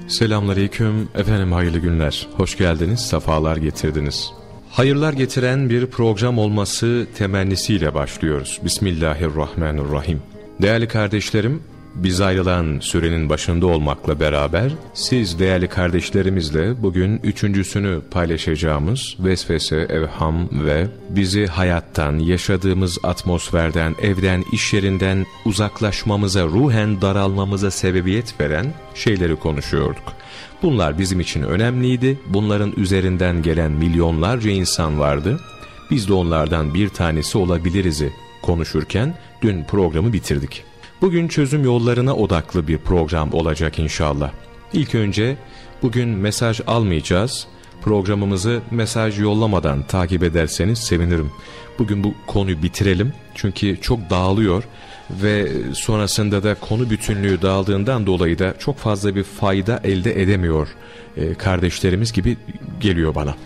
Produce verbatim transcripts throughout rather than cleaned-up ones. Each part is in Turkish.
Selamünaleyküm efendim, hayırlı günler. Hoş geldiniz, sefalar getirdiniz. Hayırlar getiren bir program olması temennisiyle başlıyoruz. Bismillahirrahmanirrahim. Değerli kardeşlerim, biz ayrılan sürenin başında olmakla beraber siz değerli kardeşlerimizle bugün üçüncüsünü paylaşacağımız vesvese, evham ve bizi hayattan, yaşadığımız atmosferden, evden, iş yerinden uzaklaşmamıza, ruhen daralmamıza sebebiyet veren şeyleri konuşuyorduk. Bunlar bizim için önemliydi. Bunların üzerinden gelen milyonlarca insan vardı. Biz de onlardan bir tanesi olabiliriz'i konuşurken dün programı bitirdik. Bugün çözüm yollarına odaklı bir program olacak inşallah. İlk önce bugün mesaj almayacağız. Programımızı mesaj yollamadan takip ederseniz sevinirim. Bugün bu konuyu bitirelim. Çünkü çok dağılıyor ve sonrasında da konu bütünlüğü dağıldığından dolayı da çok fazla bir fayda elde edemiyor ee, kardeşlerimiz gibi geliyor bana.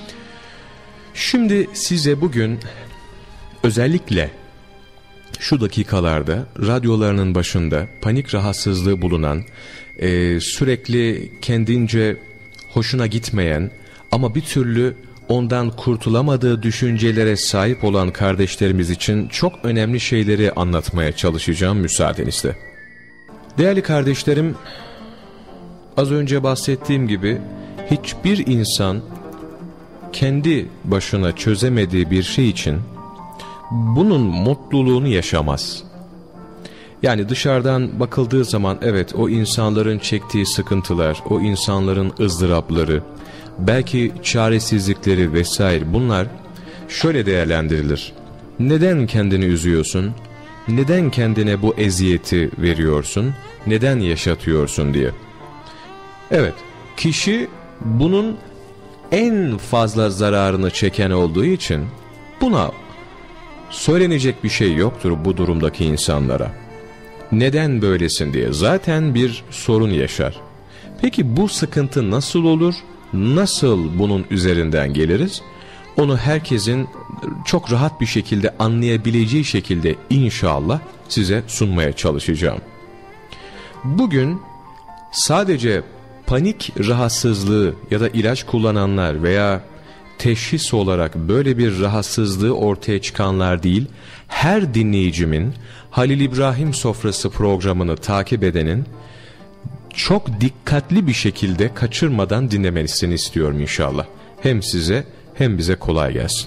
Şimdi size bugün özellikle şu dakikalarda radyolarının başında panik rahatsızlığı bulunan, e, sürekli kendince hoşuna gitmeyen ama bir türlü ondan kurtulamadığı düşüncelere sahip olan kardeşlerimiz için çok önemli şeyleri anlatmaya çalışacağım müsaadenizle. Değerli kardeşlerim, az önce bahsettiğim gibi hiçbir insan kendi başına çözemediği bir şey için bunun mutluluğunu yaşamaz. Yani dışarıdan bakıldığı zaman evet, o insanların çektiği sıkıntılar, o insanların ızdırapları, belki çaresizlikleri vesaire, bunlar şöyle değerlendirilir. Neden kendini üzüyorsun? Neden kendine bu eziyeti veriyorsun? Neden yaşatıyorsun diye. Evet, kişi bunun en fazla zararını çeken olduğu için buna söylenecek bir şey yoktur bu durumdaki insanlara. Neden böylesin diye zaten bir sorun yaşar. Peki bu sıkıntı nasıl olur? Nasıl bunun üzerinden geliriz? Onu herkesin çok rahat bir şekilde anlayabileceği şekilde inşallah size sunmaya çalışacağım. Bugün sadece panik rahatsızlığı ya da ilaç kullananlar veya teşhis olarak böyle bir rahatsızlığı ortaya çıkanlar değil, her dinleyicimin Halil İbrahim Sofrası programını takip edenin çok dikkatli bir şekilde kaçırmadan dinlemesini istiyorum inşallah. Hem size hem bize kolay gelsin.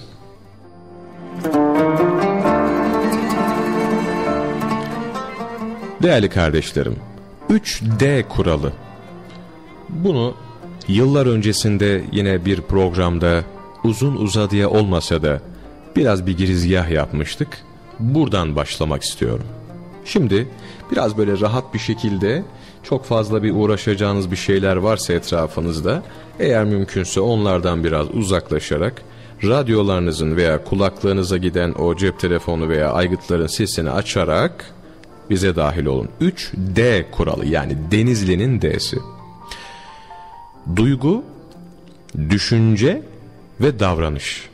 Değerli kardeşlerim, üç D kuralı. Bunu yıllar öncesinde yine bir programda uzun uzadıya olmasa da biraz bir girizgah yapmıştık. Buradan başlamak istiyorum. Şimdi biraz böyle rahat bir şekilde, çok fazla bir uğraşacağınız bir şeyler varsa etrafınızda, eğer mümkünse onlardan biraz uzaklaşarak radyolarınızın veya kulaklarınıza giden o cep telefonu veya aygıtların sesini açarak bize dahil olun. üç D kuralı, yani Denizli'nin D'si. Duygu, düşünce ve davranış.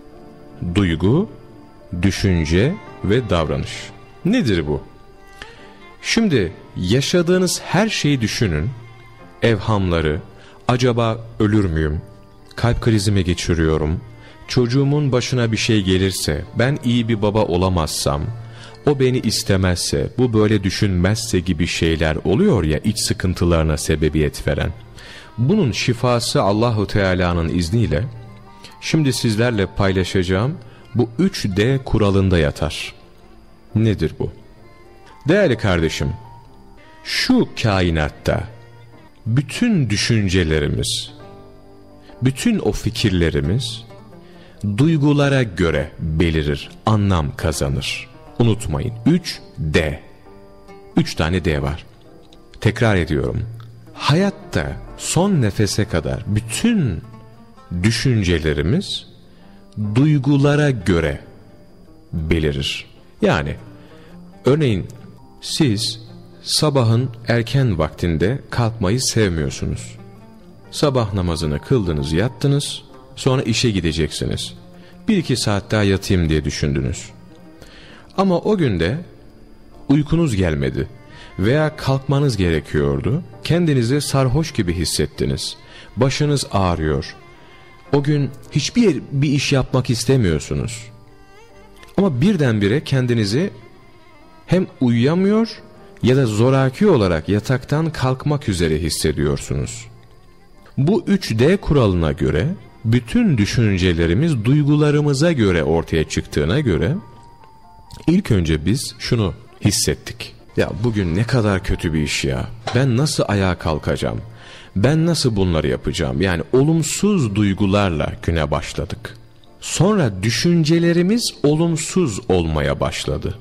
Duygu, düşünce ve davranış. Nedir bu? Şimdi yaşadığınız her şeyi düşünün. Evhamları, acaba ölür müyüm? Kalp krizimi geçiriyorum. Çocuğumun başına bir şey gelirse, ben iyi bir baba olamazsam, o beni istemezse, bu böyle düşünmezse gibi şeyler oluyor ya, iç sıkıntılarına sebebiyet veren. Bunun şifası Allahu Teala'nın izniyle şimdi sizlerle paylaşacağım bu üç D kuralında yatar. Nedir bu? Değerli kardeşim, şu kainatta bütün düşüncelerimiz, bütün o fikirlerimiz duygulara göre belirir, anlam kazanır. Unutmayın, üç D. üç tane D var. Tekrar ediyorum. Hayatta son nefese kadar bütün düşüncelerimiz duygulara göre belirir. Yani örneğin siz sabahın erken vaktinde kalkmayı sevmiyorsunuz. Sabah namazını kıldınız, yattınız, sonra işe gideceksiniz. Bir iki saat daha yatayım diye düşündünüz. Ama o günde uykunuz gelmedi veya kalkmanız gerekiyordu. Kendinizi sarhoş gibi hissettiniz. Başınız ağrıyor. O gün hiçbir bir iş yapmak istemiyorsunuz. Ama birdenbire kendinizi hem uyuyamıyor ya da zoraki olarak yataktan kalkmak üzere hissediyorsunuz. Bu üç D kuralına göre bütün düşüncelerimiz duygularımıza göre ortaya çıktığına göre ilk önce biz şunu hissettik. Ya bugün ne kadar kötü bir iş ya. Ben nasıl ayağa kalkacağım? Ben nasıl bunları yapacağım? Yani olumsuz duygularla güne başladık. Sonra düşüncelerimiz olumsuz olmaya başladı.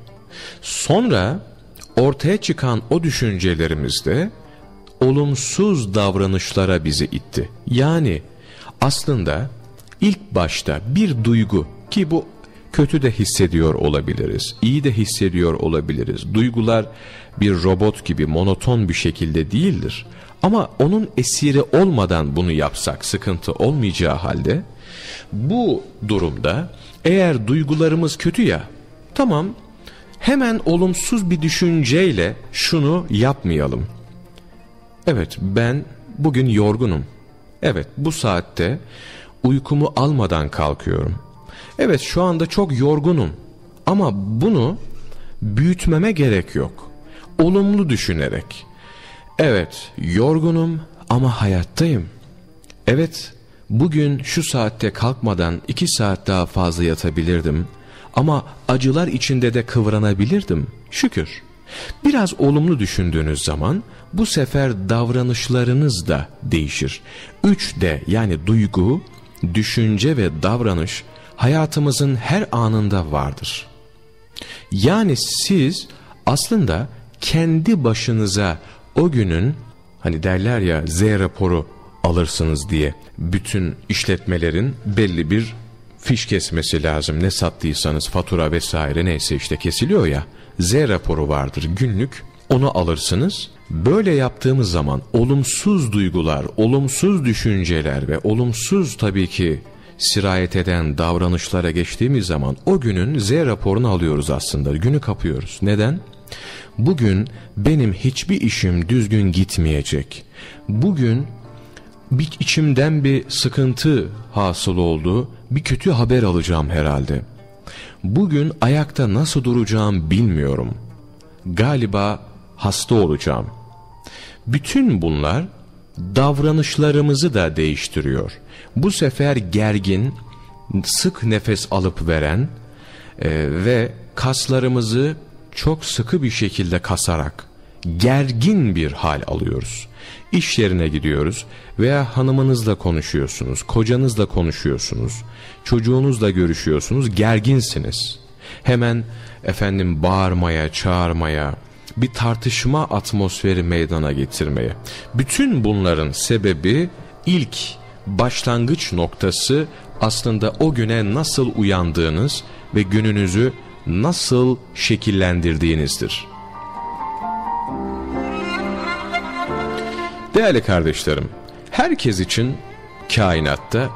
Sonra ortaya çıkan o düşüncelerimiz de olumsuz davranışlara bizi itti. Yani aslında ilk başta bir duygu, ki bu kötü de hissediyor olabiliriz, iyi de hissediyor olabiliriz. Duygular bir robot gibi monoton bir şekilde değildir. Ama onun esiri olmadan bunu yapsak sıkıntı olmayacağı halde, bu durumda eğer duygularımız kötü ya, tamam, hemen olumsuz bir düşünceyle şunu yapmayalım. Evet, ben bugün yorgunum. Evet, bu saatte uykumu almadan kalkıyorum. Evet, şu anda çok yorgunum. Ama bunu büyütmeme gerek yok. Olumlu düşünerek. Evet, yorgunum ama hayattayım. Evet, bugün şu saatte kalkmadan iki saat daha fazla yatabilirdim. Ama acılar içinde de kıvranabilirdim. Şükür. Biraz olumlu düşündüğünüz zaman bu sefer davranışlarınız da değişir. üç D yani duygu, düşünce ve davranış hayatımızın her anında vardır. Yani siz aslında kendi başınıza o günün, hani derler ya, Z raporu alırsınız diye, bütün işletmelerin belli bir fiş kesmesi lazım. Ne sattıysanız fatura vesaire neyse işte kesiliyor ya, Z raporu vardır günlük, onu alırsınız. Böyle yaptığımız zaman olumsuz duygular, olumsuz düşünceler ve olumsuz tabii ki sirayet eden davranışlara geçtiğimiz zaman o günün Z raporunu alıyoruz aslında. Günü kapıyoruz. Neden? Bugün benim hiçbir işim düzgün gitmeyecek. Bugün bir içimden bir sıkıntı hasıl oldu. Bir kötü haber alacağım herhalde. Bugün ayakta nasıl duracağım bilmiyorum. Galiba hasta olacağım. Bütün bunlar davranışlarımızı da değiştiriyor. Bu sefer gergin, sık nefes alıp veren e, ve kaslarımızı çok sıkı bir şekilde kasarak gergin bir hal alıyoruz. İş yerine gidiyoruz veya hanımınızla konuşuyorsunuz, kocanızla konuşuyorsunuz, çocuğunuzla görüşüyorsunuz, gerginsiniz. Hemen efendim bağırmaya, çağırmaya, bir tartışma atmosferi meydana getirmeye. Bütün bunların sebebi, ilk başlangıç noktası aslında o güne nasıl uyandığınız ve gününüzü nasıl şekillendirdiğinizdir. Değerli kardeşlerim, herkes için kainatta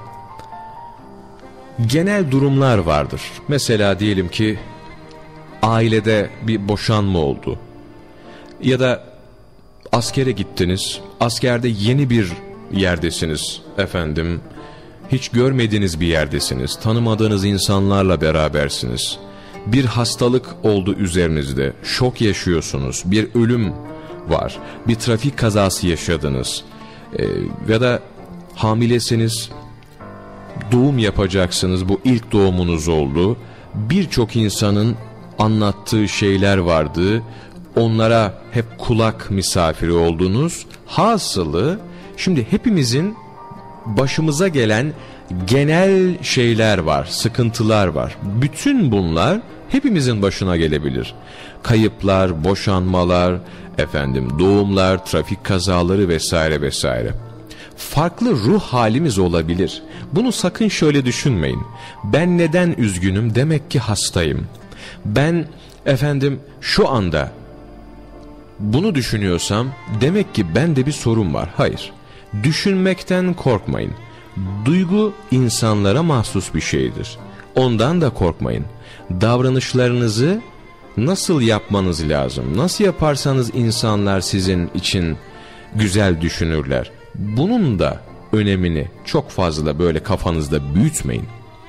genel durumlar vardır. Mesela diyelim ki ailede bir boşanma oldu. Ya da askere gittiniz, askerde yeni bir yerdesiniz efendim. Hiç görmediğiniz bir yerdesiniz, tanımadığınız insanlarla berabersiniz. Bir hastalık oldu üzerinizde, şok yaşıyorsunuz, bir ölüm var, bir trafik kazası yaşadınız ee, ya da hamilesiniz, doğum yapacaksınız, bu ilk doğumunuz oldu. Birçok insanın anlattığı şeyler vardı, onlara hep kulak misafiri oldunuz. Hasılı şimdi hepimizin başımıza gelen genel şeyler var, sıkıntılar var. Bütün bunlar hepimizin başına gelebilir. Kayıplar, boşanmalar, efendim doğumlar, trafik kazaları vesaire vesaire. Farklı ruh halimiz olabilir. Bunu sakın şöyle düşünmeyin. Ben neden üzgünüm? Demek ki hastayım. Ben efendim şu anda bunu düşünüyorsam demek ki bende bir sorun var. Hayır. Düşünmekten korkmayın. Duygu insanlara mahsus bir şeydir. Ondan da korkmayın. Davranışlarınızı nasıl yapmanız lazım? Nasıl yaparsanız insanlar sizin için güzel düşünürler. Bunun da önemini çok fazla böyle kafanızda büyütmeyin.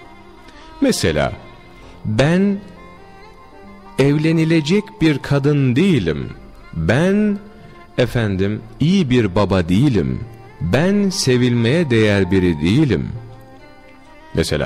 Mesela ben evlenilecek bir kadın değilim. Ben efendim iyi bir baba değilim. Ben sevilmeye değer biri değilim. Mesela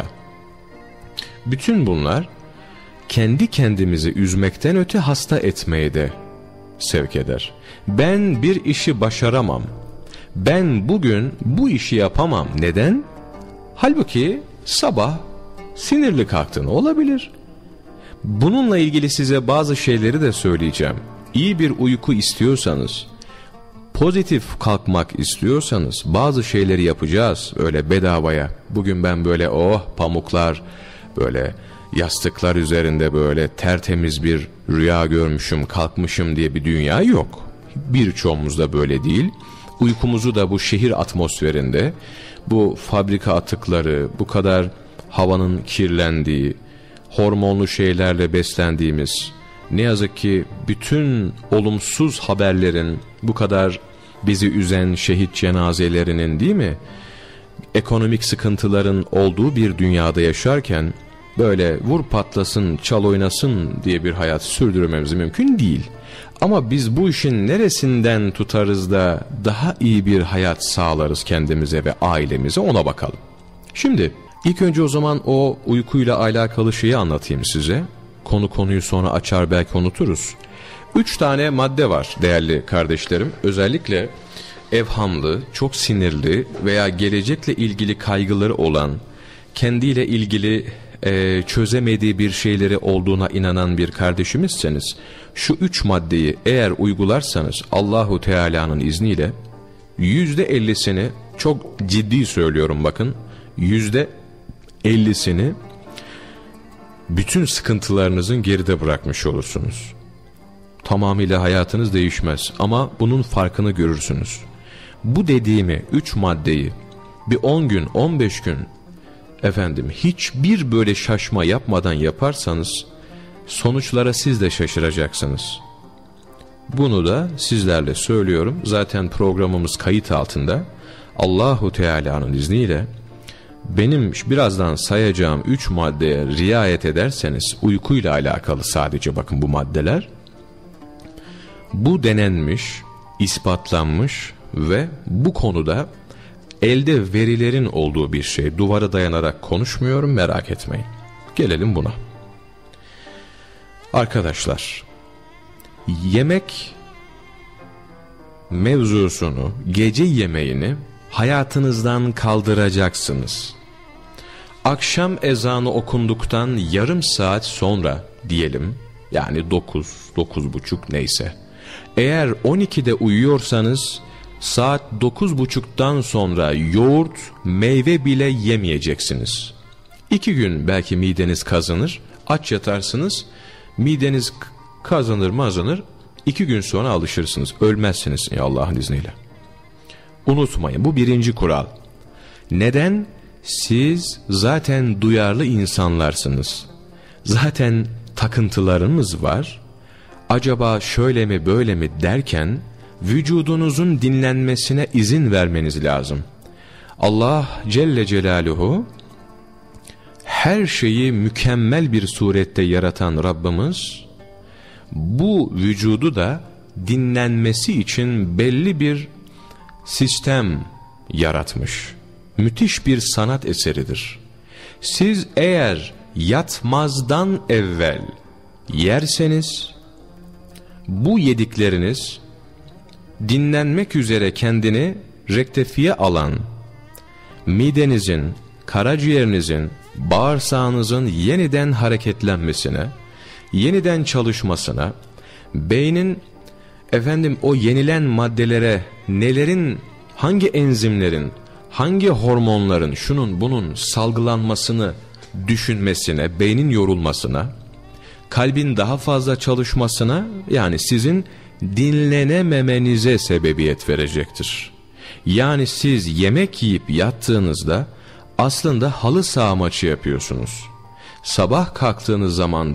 bütün bunlar kendi kendimizi üzmekten öte hasta etmeye de sevk eder. Ben bir işi başaramam. Ben bugün bu işi yapamam. Neden? Halbuki sabah sinirli kalktın, olabilir. Bununla ilgili size bazı şeyleri de söyleyeceğim. İyi bir uyku istiyorsanız, pozitif kalkmak istiyorsanız bazı şeyleri yapacağız öyle bedavaya. Bugün ben böyle oh pamuklar, böyle yastıklar üzerinde böyle tertemiz bir rüya görmüşüm, kalkmışım diye bir dünya yok. Birçoğumuz da böyle değil. Uykumuzu da bu şehir atmosferinde, bu fabrika atıkları, bu kadar havanın kirlendiği, hormonlu şeylerle beslendiğimiz, ne yazık ki bütün olumsuz haberlerin, bu kadar bizi üzen şehit cenazelerinin, değil mi, ekonomik sıkıntıların olduğu bir dünyada yaşarken böyle vur patlasın, çal oynasın diye bir hayat sürdürmemiz mümkün değil. Ama biz bu işin neresinden tutarız da daha iyi bir hayat sağlarız kendimize ve ailemize, ona bakalım. Şimdi ilk önce o zaman o uykuyla alakalı şeyi anlatayım size. Konu konuyu sonra açar belki unuturuz. Üç tane madde var değerli kardeşlerim. Özellikle evhamlı, çok sinirli veya gelecekle ilgili kaygıları olan, kendiyle ilgili e, çözemediği bir şeyleri olduğuna inanan bir kardeşimizseniz, şu üç maddeyi eğer uygularsanız Allahu Teala'nın izniyle yüzde ellisini, çok ciddi söylüyorum bakın, yüzde ellisini bütün sıkıntılarınızın geride bırakmış olursunuz. Tamamıyla hayatınız değişmez ama bunun farkını görürsünüz. Bu dediğimi, üç maddeyi bir on gün, on beş gün efendim hiçbir böyle şaşma yapmadan yaparsanız sonuçlara siz de şaşıracaksınız. Bunu da sizlerle söylüyorum. Zaten programımız kayıt altında. Allahu Teala'nın izniyle benim birazdan sayacağım üç maddeye riayet ederseniz, uykuyla alakalı sadece bakın bu maddeler, bu denenmiş, ispatlanmış ve bu konuda elde verilerin olduğu bir şey. Duvara dayanarak konuşmuyorum, merak etmeyin. Gelelim buna. Arkadaşlar, yemek mevzusunu, gece yemeğini hayatınızdan kaldıracaksınız. Akşam ezanı okunduktan yarım saat sonra diyelim, yani dokuz, dokuz buçuk neyse. Eğer on ikide uyuyorsanız saat dokuz buçuktan sonra yoğurt, meyve bile yemeyeceksiniz. İki gün belki mideniz kazanır, aç yatarsınız, mideniz kazanır mazanır, iki gün sonra alışırsınız, ölmezsiniz ya Allah'ın izniyle. Unutmayın, bu birinci kural. Neden? Siz zaten duyarlı insanlarsınız. Zaten takıntılarınız var. Acaba şöyle mi böyle mi derken vücudunuzun dinlenmesine izin vermeniz lazım. Allah Celle Celaluhu her şeyi mükemmel bir surette yaratan Rabbimiz bu vücudu da dinlenmesi için belli bir sistem yaratmış. Müthiş bir sanat eseridir. Siz eğer yatmazdan evvel yerseniz, bu yedikleriniz dinlenmek üzere kendini rektifiye alan midenizin, karaciğerinizin, bağırsağınızın yeniden hareketlenmesine, yeniden çalışmasına, beynin efendim o yenilen maddelere nelerin, hangi enzimlerin, hangi hormonların, şunun bunun salgılanmasını düşünmesine, beynin yorulmasına, kalbin daha fazla çalışmasına, yani sizin dinlenememenize sebebiyet verecektir. Yani siz yemek yiyip yattığınızda aslında halı saha maçı yapıyorsunuz. Sabah kalktığınız zaman da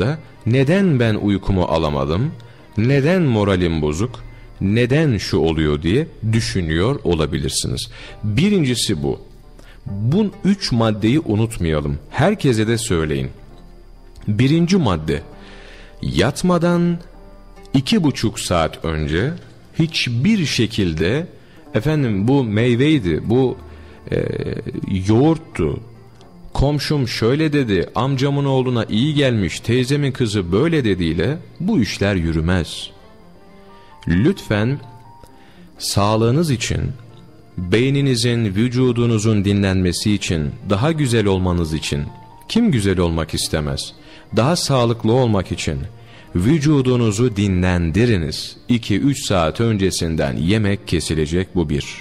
neden ben uykumu alamadım, neden moralim bozuk, neden şu oluyor diye düşünüyor olabilirsiniz. Birincisi bu. Bu üç maddeyi unutmayalım. Herkese de söyleyin. Birinci madde, yatmadan iki buçuk saat önce hiçbir şekilde efendim bu meyveydi, bu e, yoğurttu, komşum şöyle dedi, amcamın oğluna iyi gelmiş, teyzemin kızı böyle dediğiyle bu işler yürümez. Lütfen sağlığınız için, beyninizin, vücudunuzun dinlenmesi için, daha güzel olmanız için, kim güzel olmak istemez? Daha sağlıklı olmak için vücudunuzu dinlendiriniz. iki üç saat öncesinden yemek kesilecek, bu bir.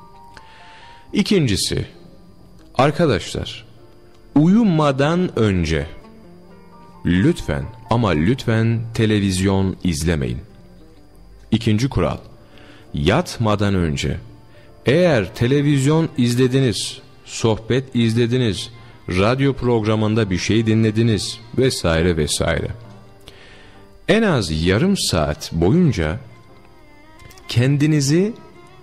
İkincisi, arkadaşlar, uyumadan önce lütfen ama lütfen televizyon izlemeyin. İkinci kural, yatmadan önce eğer televizyon izlediniz, sohbet izlediniz, radyo programında bir şey dinlediniz vesaire vesaire, en az yarım saat boyunca kendinizi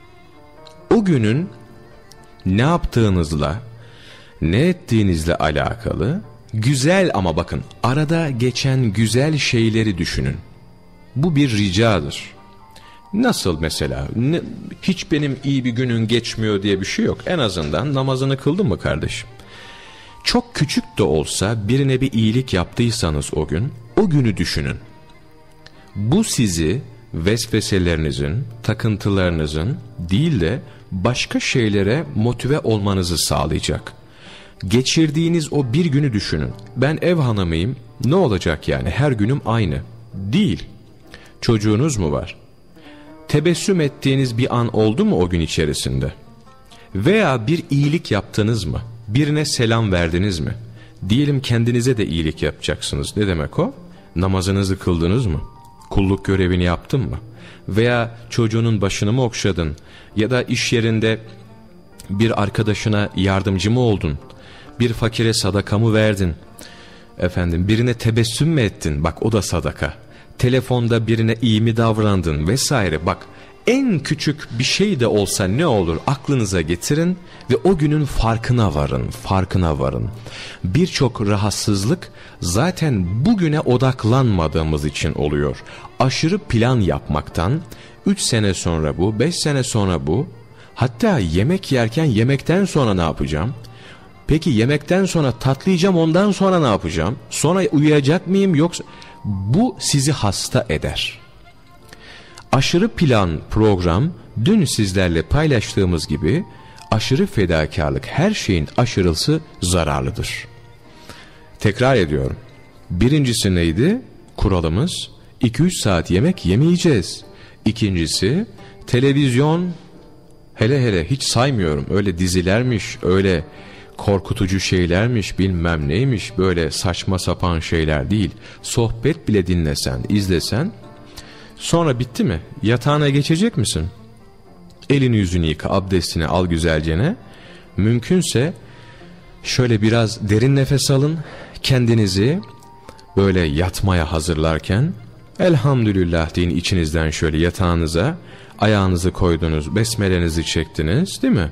o günün ne yaptığınızla, ne ettiğinizle alakalı güzel, ama bakın arada geçen güzel şeyleri düşünün. Bu bir ricadır. Nasıl mesela? Ne, hiç benim iyi bir günün geçmiyor diye bir şey yok. En azından namazını kıldın mı kardeşim? Çok küçük de olsa birine bir iyilik yaptıysanız o gün, o günü düşünün. Bu sizi vesveselerinizin, takıntılarınızın değil de başka şeylere motive olmanızı sağlayacak. Geçirdiğiniz o bir günü düşünün. Ben ev hanımıyım, ne olacak yani, her günüm aynı. Değil. Çocuğunuz mu var? Tebessüm ettiğiniz bir an oldu mu o gün içerisinde? Veya bir iyilik yaptınız mı? Birine selam verdiniz mi? Diyelim kendinize de iyilik yapacaksınız. Ne demek o? Namazınızı kıldınız mı? Kulluk görevini yaptın mı? Veya çocuğunun başını mı okşadın? Ya da iş yerinde bir arkadaşına yardımcı mı oldun? Bir fakire sadaka mı verdin? Efendim, birine tebessüm mü ettin? Bak, o da sadaka. Telefonda birine iyi mi davrandın vesaire. Bak, en küçük bir şey de olsa ne olur aklınıza getirin ve o günün farkına varın, farkına varın. Birçok rahatsızlık zaten bugüne odaklanmadığımız için oluyor. Aşırı plan yapmaktan, üç sene sonra bu, beş sene sonra bu, hatta yemek yerken yemekten sonra ne yapacağım? Peki yemekten sonra tatlı yiyeceğim, ondan sonra ne yapacağım? Sonra uyuyacak mıyım yoksa... Bu sizi hasta eder. Aşırı plan, program, dün sizlerle paylaştığımız gibi aşırı fedakarlık, her şeyin aşırısı zararlıdır. Tekrar ediyorum. Birincisi neydi? Kuralımız iki üç saat yemek yemeyeceğiz. İkincisi, televizyon, hele hele hiç saymıyorum, öyle dizilermiş, öyle korkutucu şeylermiş, bilmem neymiş, böyle saçma sapan şeyler değil. Sohbet bile dinlesen, izlesen, sonra bitti mi? Yatağına geçecek misin? Elini yüzünü yıka, abdestini al güzelcene. Mümkünse şöyle biraz derin nefes alın. Kendinizi böyle yatmaya hazırlarken elhamdülillah deyin içinizden, şöyle yatağınıza ayağınızı koydunuz, besmelenizi çektiniz, değil mi?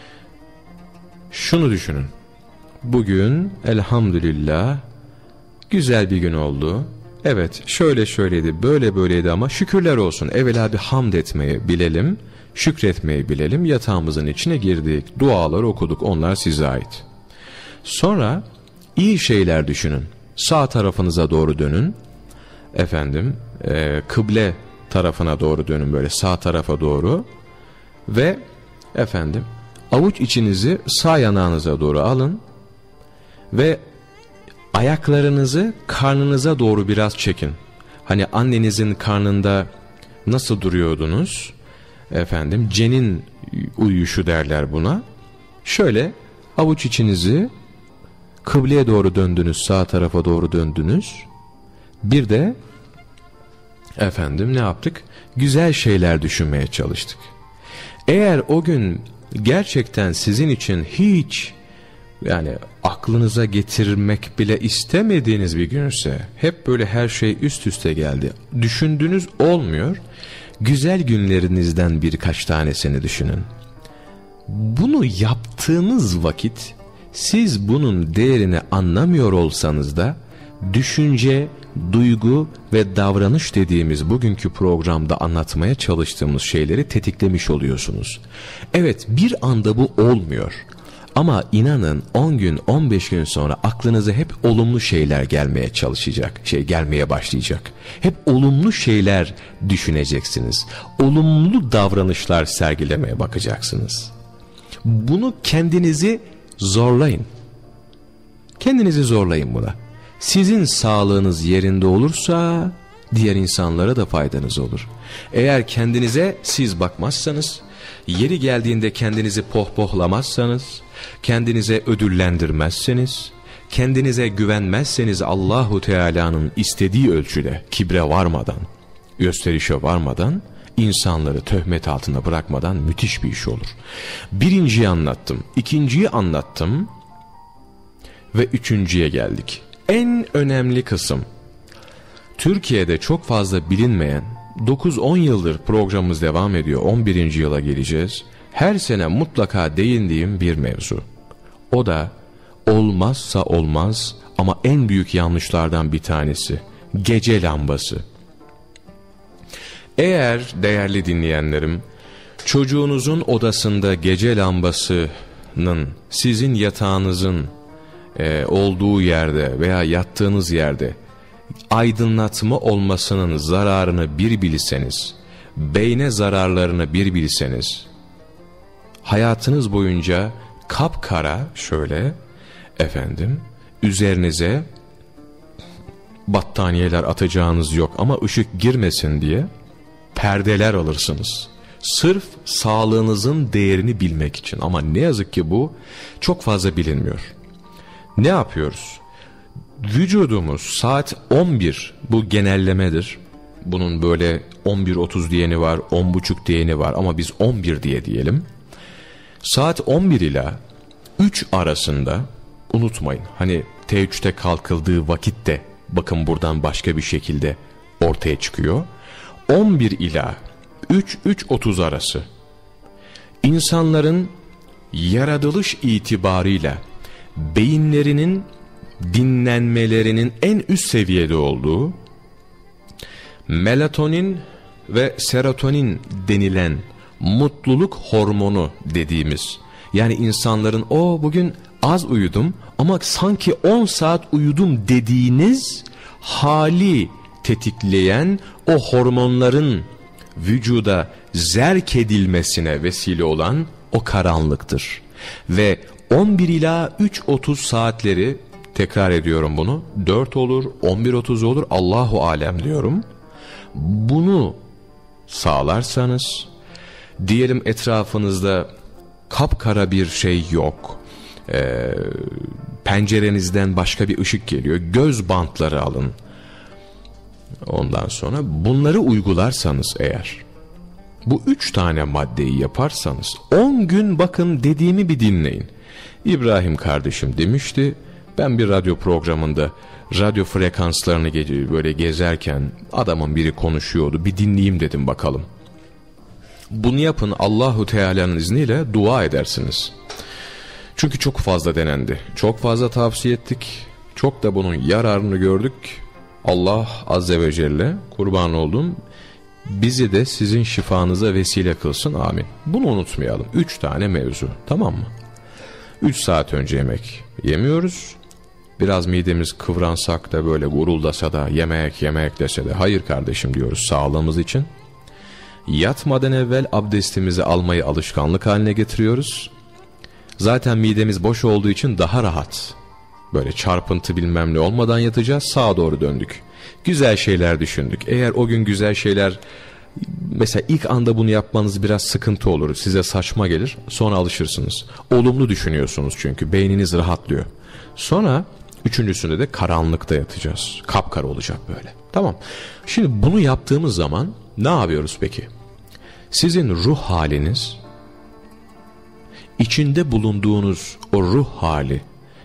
Şunu düşünün. Bugün elhamdülillah güzel bir gün oldu. Evet, şöyle şöyleydi, böyle böyleydi ama şükürler olsun. Evvela bir hamd etmeyi bilelim, şükretmeyi bilelim. Yatağımızın içine girdik, dualar okuduk, onlar size ait. Sonra iyi şeyler düşünün. Sağ tarafınıza doğru dönün. Efendim, e, kıble tarafına doğru dönün, böyle sağ tarafa doğru. Ve efendim, avuç içinizi sağ yanağınıza doğru alın ve ayaklarınızı karnınıza doğru biraz çekin. Hani annenizin karnında nasıl duruyordunuz? Efendim, cenin uyuşu derler buna. Şöyle avuç içinizi kıbleye doğru döndünüz, sağ tarafa doğru döndünüz. Bir de efendim ne yaptık? Güzel şeyler düşünmeye çalıştık. Eğer o gün gerçekten sizin için hiç yani aklınıza getirmek bile istemediğiniz bir günse, hep böyle her şey üst üste geldi, düşündüğünüz olmuyor, güzel günlerinizden birkaç tanesini düşünün. Bunu yaptığınız vakit siz bunun değerini anlamıyor olsanız da düşünce, duygu ve davranış dediğimiz bugünkü programda anlatmaya çalıştığımız şeyleri tetiklemiş oluyorsunuz. Evet, bir anda bu olmuyor. Ama inanın on gün, on beş gün sonra aklınıza hep olumlu şeyler gelmeye çalışacak, şey gelmeye başlayacak. Hep olumlu şeyler düşüneceksiniz. Olumlu davranışlar sergilemeye bakacaksınız. Bunu kendinizi zorlayın. Kendinizi zorlayın buna. Sizin sağlığınız yerinde olursa diğer insanlara da faydanız olur. Eğer kendinize siz bakmazsanız, yeri geldiğinde kendinizi pohpohlamazsanız, kendinize ödüllendirmezseniz, kendinize güvenmezseniz Allahu Teala'nın istediği ölçüde kibre varmadan, gösterişe varmadan, insanları töhmet altında bırakmadan müthiş bir iş olur. Birinciyi anlattım, ikinciyi anlattım ve üçüncüye geldik. En önemli kısım, Türkiye'de çok fazla bilinmeyen, dokuz on yıldır programımız devam ediyor, on birinci yıla geleceğiz. Her sene mutlaka değindiğim bir mevzu. O da olmazsa olmaz ama en büyük yanlışlardan bir tanesi, gece lambası. Eğer değerli dinleyenlerim, çocuğunuzun odasında gece lambasının sizin yatağınızın e, olduğu yerde veya yattığınız yerde aydınlatma olmasının zararını bir bilseniz, beyne zararlarını bir bilseniz, hayatınız boyunca kapkara şöyle efendim üzerinize battaniyeler atacağınız yok ama ışık girmesin diye perdeler alırsınız. Sırf sağlığınızın değerini bilmek için. Ama ne yazık ki bu çok fazla bilinmiyor. Ne yapıyoruz? Vücudumuz saat on bir, bu genellemedir. Bunun böyle on bir otuz diyeni var, on buçuk diyeni var ama biz on bir diye diyelim. Saat on bir ila üç arasında, unutmayın hani teheccüde kalkıldığı vakit de bakın buradan başka bir şekilde ortaya çıkıyor. on bir ila üç üç otuz arası insanların yaratılış itibarıyla beyinlerinin dinlenmelerinin en üst seviyede olduğu, melatonin ve serotonin denilen mutluluk hormonu dediğimiz, yani insanların o bugün az uyudum ama sanki on saat uyudum dediğiniz hali tetikleyen o hormonların vücuda zerk edilmesine vesile olan o karanlıktır. Ve on bir ila üç otuz saatleri, tekrar ediyorum bunu, dört olur, on bir otuz olur, Allahu alem diyorum. Bunu sağlarsanız, diyelim etrafınızda kapkara bir şey yok, ee, pencerenizden başka bir ışık geliyor, göz bantları alın. Ondan sonra bunları uygularsanız eğer, bu üç tane maddeyi yaparsanız, on gün bakın dediğimi bir dinleyin. İbrahim kardeşim demişti, ben bir radyo programında radyo frekanslarını ge böyle gezerken adamın biri konuşuyordu, bir dinleyeyim dedim bakalım. Bunu yapın, Allahu Teala'nın izniyle dua edersiniz. Çünkü çok fazla denendi, çok fazla tavsiye ettik, çok da bunun yararını gördük. Allah Azze ve Celle, kurban oldum, bizi de sizin şifanıza vesile kılsın, amin. Bunu unutmayalım. Üç tane mevzu, tamam mı? Üç saat önce yemek yemiyoruz. Biraz midemiz kıvransak da böyle guruldasa da yemek yemek dese de hayır kardeşim diyoruz sağlığımız için. Yatmadan evvel abdestimizi almayı alışkanlık haline getiriyoruz. Zaten midemiz boş olduğu için daha rahat, böyle çarpıntı bilmem ne olmadan yatacağız, sağa doğru döndük. Güzel şeyler düşündük. Eğer o gün güzel şeyler, mesela ilk anda bunu yapmanız biraz sıkıntı olur, size saçma gelir, sonra alışırsınız. Olumlu düşünüyorsunuz çünkü beyniniz rahatlıyor. Sonra üçüncüsünde de karanlıkta yatacağız. Kapkara olacak böyle. Tamam. Şimdi bunu yaptığımız zaman ne yapıyoruz peki? Sizin ruh haliniz, içinde bulunduğunuz o ruh hali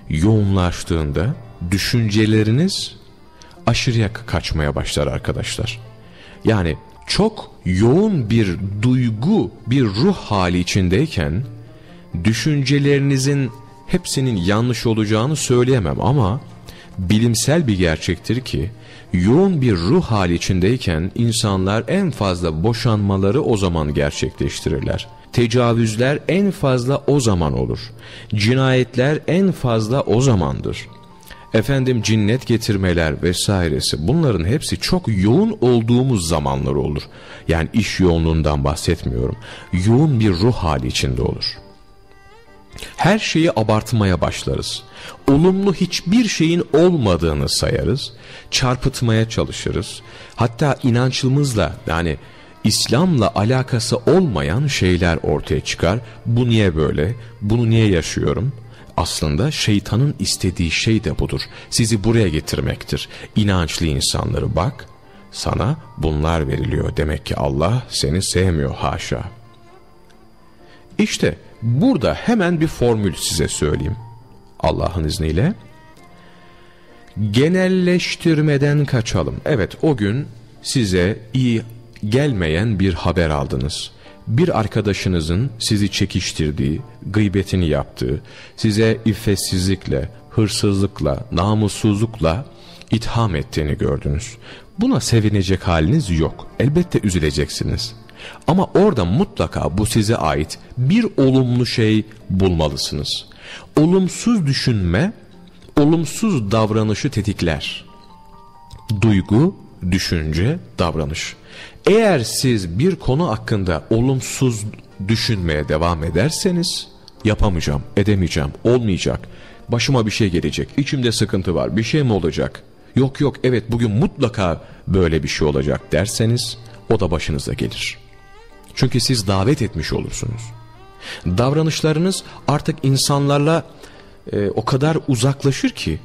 yoğunlaştığında düşünceleriniz aşırıya kaçmaya başlar arkadaşlar. Yani çok yoğun bir duygu, bir ruh hali içindeyken düşüncelerinizin hepsinin yanlış olacağını söyleyemem ama bilimsel bir gerçektir ki yoğun bir ruh hali içindeyken insanlar en fazla boşanmaları o zaman gerçekleştirirler. Tecavüzler en fazla o zaman olur. Cinayetler en fazla o zamandır. Efendim cinnet getirmeler vesairesi, bunların hepsi çok yoğun olduğumuz zamanlar olur. Yani iş yoğunluğundan bahsetmiyorum. Yoğun bir ruh hali içinde olur. Her şeyi abartmaya başlarız. Olumlu hiçbir şeyin olmadığını sayarız. Çarpıtmaya çalışırız. Hatta inançımızla, yani İslam'la alakası olmayan şeyler ortaya çıkar. Bu niye böyle? Bunu niye yaşıyorum? Aslında şeytanın istediği şey de budur. Sizi buraya getirmektir. İnançlı insanları bak, sana bunlar veriliyor. Demek ki Allah seni sevmiyor, haşa. İşte burada hemen bir formül size söyleyeyim. Allah'ın izniyle. Genelleştirmeden kaçalım. Evet, o gün size iyi gelmeyen bir haber aldınız. Bir arkadaşınızın sizi çekiştirdiği, gıybetini yaptığı, size iffetsizlikle, hırsızlıkla, namussuzlukla itham ettiğini gördünüz. Buna sevinecek haliniz yok. Elbette üzüleceksiniz. Ama orada mutlaka bu size ait bir olumlu şey bulmalısınız. Olumsuz düşünme, olumsuz davranışı tetikler. Duygu, düşünce, davranış. Eğer siz bir konu hakkında olumsuz düşünmeye devam ederseniz, yapamayacağım, edemeyeceğim, olmayacak, başıma bir şey gelecek, içimde sıkıntı var, bir şey mi olacak, yok yok evet bugün mutlaka böyle bir şey olacak derseniz, o da başınıza gelir. Çünkü siz davet etmiş olursunuz. Davranışlarınız artık insanlarla e, o kadar uzaklaşır ki,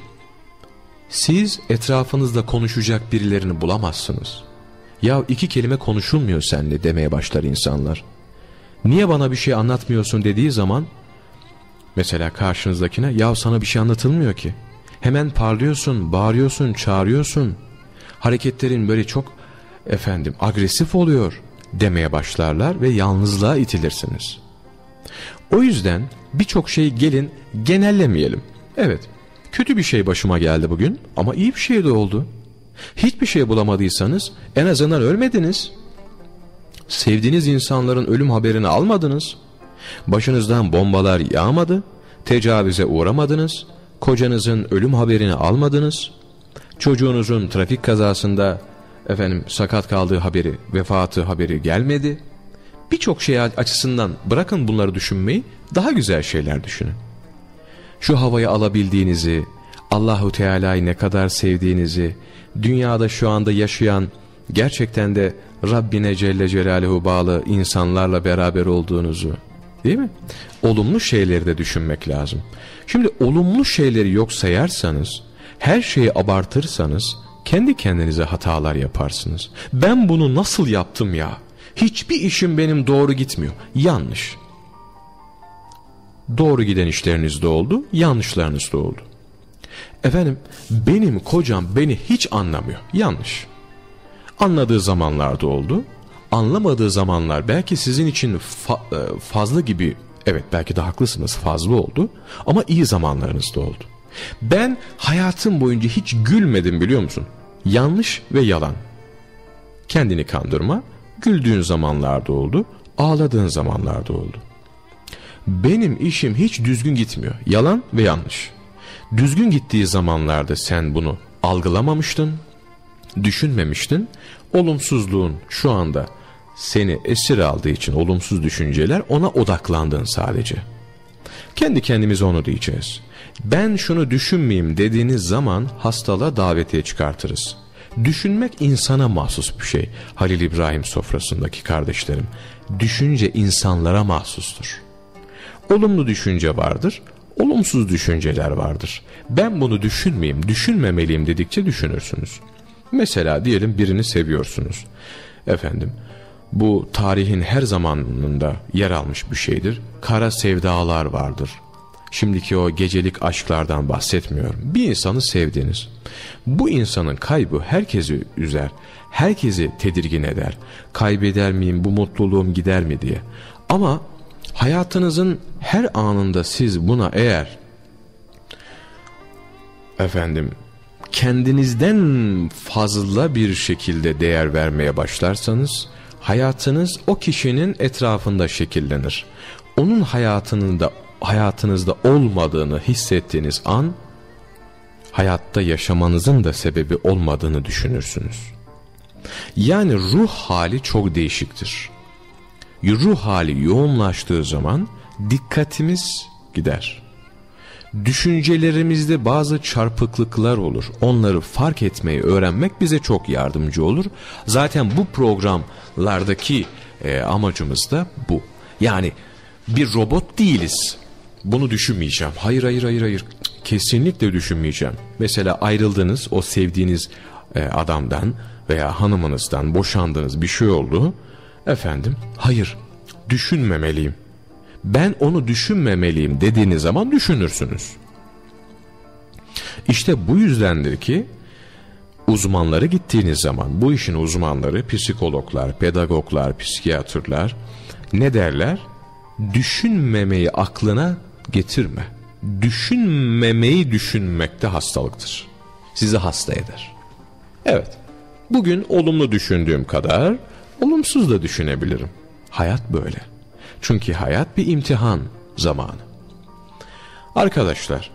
siz etrafınızda konuşacak birilerini bulamazsınız. Ya iki kelime konuşulmuyor seninle demeye başlar insanlar. Niye bana bir şey anlatmıyorsun dediği zaman, mesela karşınızdakine, ya sana bir şey anlatılmıyor ki. Hemen parlıyorsun, bağırıyorsun, çağırıyorsun. Hareketlerin böyle çok efendim agresif oluyor demeye başlarlar ve yalnızlığa itilirsiniz. O yüzden birçok şey gelin genellemeyelim. Evet, kötü bir şey başıma geldi bugün ama iyi bir şey de oldu. Hiçbir şey bulamadıysanız en azından ölmediniz. Sevdiğiniz insanların ölüm haberini almadınız. Başınızdan bombalar yağmadı. Tecavüze uğramadınız. Kocanızın ölüm haberini almadınız. Çocuğunuzun trafik kazasında efendim sakat kaldığı haberi, vefatı haberi gelmedi. Birçok şey açısından bırakın bunları düşünmeyi, daha güzel şeyler düşünün. Şu havayı alabildiğinizi, Allahu Teala'yı ne kadar sevdiğinizi, dünyada şu anda yaşayan, gerçekten de Rabbine Celle Celaluhu bağlı insanlarla beraber olduğunuzu, değil mi? Olumlu şeyleri de düşünmek lazım. Şimdi olumlu şeyleri yok sayarsanız, her şeyi abartırsanız, kendi kendinize hatalar yaparsınız. Ben bunu nasıl yaptım ya? Hiçbir işim benim doğru gitmiyor. Yanlış. Doğru giden işleriniz de oldu, yanlışlarınız da oldu. Efendim, benim kocam beni hiç anlamıyor. Yanlış. Anladığı zamanlarda oldu. Anlamadığı zamanlar belki sizin için fa fazla gibi, evet belki de haklısınız, fazla oldu. Ama iyi zamanlarınız da oldu. Ben hayatım boyunca hiç gülmedim, biliyor musun? Yanlış ve yalan. Kendini kandırma. Güldüğün zamanlarda oldu. Ağladığın zamanlarda oldu. Benim işim hiç düzgün gitmiyor. Yalan ve yanlış. Düzgün gittiği zamanlarda sen bunu algılamamıştın, düşünmemiştin. Olumsuzluğun şu anda seni esir aldığı için, olumsuz düşünceler, ona odaklandın sadece. Kendi kendimize onu diyeceğiz. Ben şunu düşünmeyeyim dediğiniz zaman hastalığa davetiye çıkartırız. Düşünmek insana mahsus bir şey. Halil İbrahim sofrasındaki kardeşlerim, düşünce insanlara mahsustur. Olumlu düşünce vardır, olumsuz düşünceler vardır. Ben bunu düşünmeyeyim, düşünmemeliyim dedikçe düşünürsünüz. Mesela diyelim birini seviyorsunuz. Efendim, bu tarihin her zamanında yer almış bir şeydir. Kara sevdalar vardır. Şimdiki o gecelik aşklardan bahsetmiyorum. Bir insanı sevdiniz. Bu insanın kaybı herkesi üzer. Herkesi tedirgin eder. Kaybeder miyim, bu mutluluğum gider mi diye. Ama hayatınızın her anında siz buna eğer efendim kendinizden fazla bir şekilde değer vermeye başlarsanız, hayatınız o kişinin etrafında şekillenir. Onun hayatında, hayatınızda olmadığını hissettiğiniz an, hayatta yaşamanızın da sebebi olmadığını düşünürsünüz. Yani ruh hali çok değişiktir. Ruh hali yoğunlaştığı zaman dikkatimiz gider. Düşüncelerimizde bazı çarpıklıklar olur. Onları fark etmeyi öğrenmek bize çok yardımcı olur. Zaten bu programlardaki e, amacımız da bu. Yani bir robot değiliz. Bunu düşünmeyeceğim. Hayır hayır hayır hayır. Kesinlikle düşünmeyeceğim. Mesela ayrıldınız o sevdiğiniz e, adamdan veya hanımınızdan, boşandınız, bir şey oldu. Efendim, hayır, düşünmemeliyim. Ben onu düşünmemeliyim dediğiniz zaman düşünürsünüz. İşte bu yüzdendir ki uzmanlara gittiğiniz zaman, bu işin uzmanları, psikologlar, pedagoglar, psikiyatrlar ne derler? Düşünmemeyi aklına getirme. Düşünmemeyi düşünmek de hastalıktır. Sizi hasta eder. Evet, bugün olumlu düşündüğüm kadar olumsuz da düşünebilirim. Hayat böyle. Çünkü hayat bir imtihan zamanı. Arkadaşlar,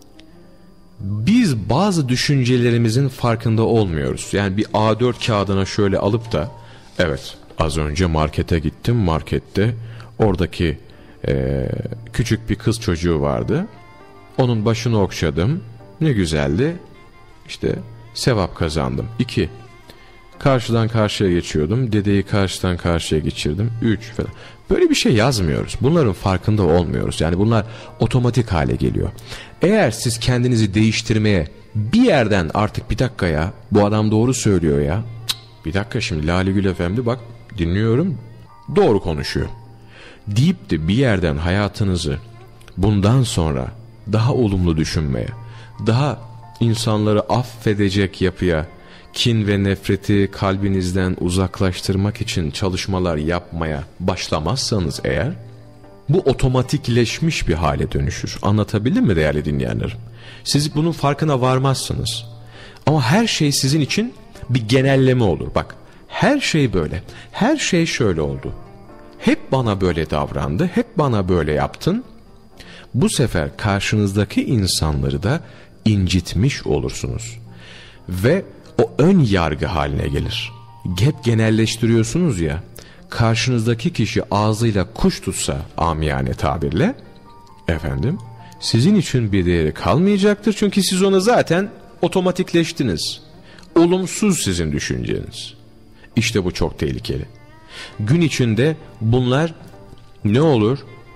biz bazı düşüncelerimizin farkında olmuyoruz. Yani bir A dört kağıdına şöyle alıp da, evet az önce markete gittim, markette oradaki e, küçük bir kız çocuğu vardı. Onun başını okşadım, ne güzeldi, işte sevap kazandım. İki, karşıdan karşıya geçiyordum, dedeyi karşıdan karşıya geçirdim. Üç falan. Böyle bir şey yazmıyoruz. Bunların farkında olmuyoruz. Yani bunlar otomatik hale geliyor. Eğer siz kendinizi değiştirmeye bir yerden artık bir dakika ya, bu adam doğru söylüyor ya. Cık, bir dakika şimdi Lale Gül Efendi bak dinliyorum, doğru konuşuyor deyip de bir yerden hayatınızı bundan sonra daha olumlu düşünmeye, daha insanları affedecek yapıya, kin ve nefreti kalbinizden uzaklaştırmak için çalışmalar yapmaya başlamazsanız eğer, bu otomatikleşmiş bir hale dönüşür. Anlatabildim mi değerli dinleyenlerim? Siz bunun farkına varmazsınız. Ama her şey sizin için bir genelleme olur. Bak, her şey böyle. Her şey şöyle oldu. Hep bana böyle davrandı, hep bana böyle yaptın. Bu sefer karşınızdaki insanları da incitmiş olursunuz. Ve o ön yargı haline gelir. Hep genelleştiriyorsunuz ya, karşınızdaki kişi ağzıyla kuş tutsa amiyane tabirle, efendim, sizin için bir değeri kalmayacaktır. Çünkü siz ona zaten otomatikleştiniz. Olumsuz sizin düşünceniz. İşte bu çok tehlikeli. Gün içinde bunlar ne olur?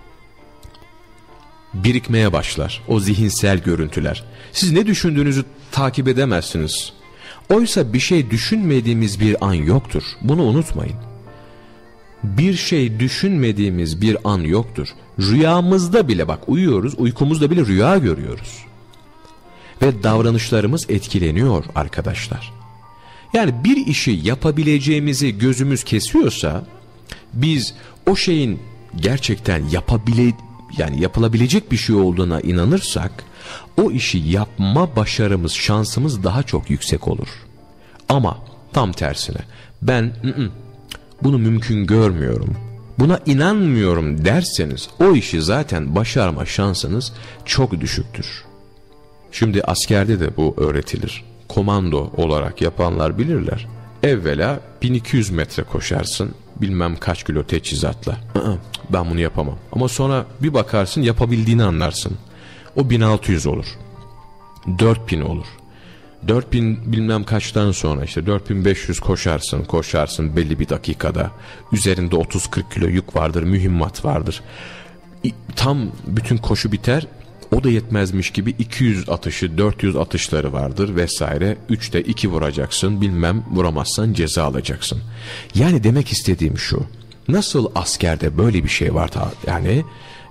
Birikmeye başlar. O zihinsel görüntüler. Siz ne düşündüğünüzü takip edemezsiniz. Oysa bir şey düşünmediğimiz bir an yoktur. Bunu unutmayın. Bir şey düşünmediğimiz bir an yoktur. Rüyamızda bile, bak uyuyoruz, uykumuzda bile rüya görüyoruz. Ve davranışlarımız etkileniyor arkadaşlar. Yani bir işi yapabileceğimizi gözümüz kesiyorsa, biz o şeyin gerçekten yapabile, yani yapılabilecek bir şey olduğuna inanırsak, o işi yapma başarımız, şansımız daha çok yüksek olur. Ama tam tersine ben ı -ı, bunu mümkün görmüyorum, buna inanmıyorum derseniz, o işi zaten başarma şansınız çok düşüktür. Şimdi askerde de bu öğretilir. Komando olarak yapanlar bilirler. Evvela bin iki yüz metre koşarsın, bilmem kaç kilo teçhizatla. I -ı, ben bunu yapamam. Ama sonra bir bakarsın yapabildiğini anlarsın. O bin altı yüz olur. dört bin olur. dört bin bilmem kaçtan sonra işte dört bin beş yüz koşarsın, koşarsın belli bir dakikada. Üzerinde otuz kırk kilo yük vardır, mühimmat vardır. Tam bütün koşu biter. O da yetmezmiş gibi iki yüz atışı, dört yüz atışları vardır vesaire. üçte iki vuracaksın, bilmem vuramazsan ceza alacaksın. Yani demek istediğim şu. Nasıl askerde böyle bir şey var, yani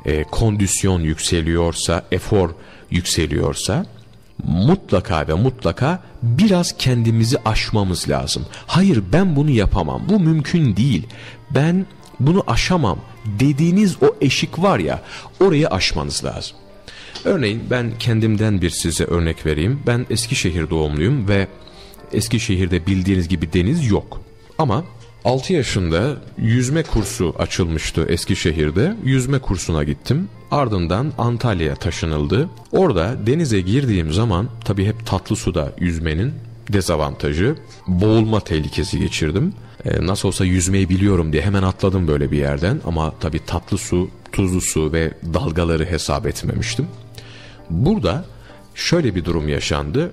e, kondisyon yükseliyorsa, efor yükseliyorsa mutlaka ve mutlaka biraz kendimizi aşmamız lazım. Hayır, ben bunu yapamam, bu mümkün değil, ben bunu aşamam dediğiniz o eşik var ya, orayı aşmanız lazım. Örneğin ben kendimden bir size örnek vereyim. Ben Eskişehir doğumluyum ve Eskişehir'de bildiğiniz gibi deniz yok. Ama altı yaşında yüzme kursu açılmıştı Eskişehir'de. Yüzme kursuna gittim. Ardından Antalya'ya taşınıldı. Orada denize girdiğim zaman tabii hep tatlı suda yüzmenin dezavantajı, boğulma tehlikesi geçirdim. Ee, nasıl olsa yüzmeyi biliyorum diye hemen atladım böyle bir yerden. Ama tabii tatlı su, tuzlu su ve dalgaları hesap etmemiştim. Burada şöyle bir durum yaşandı.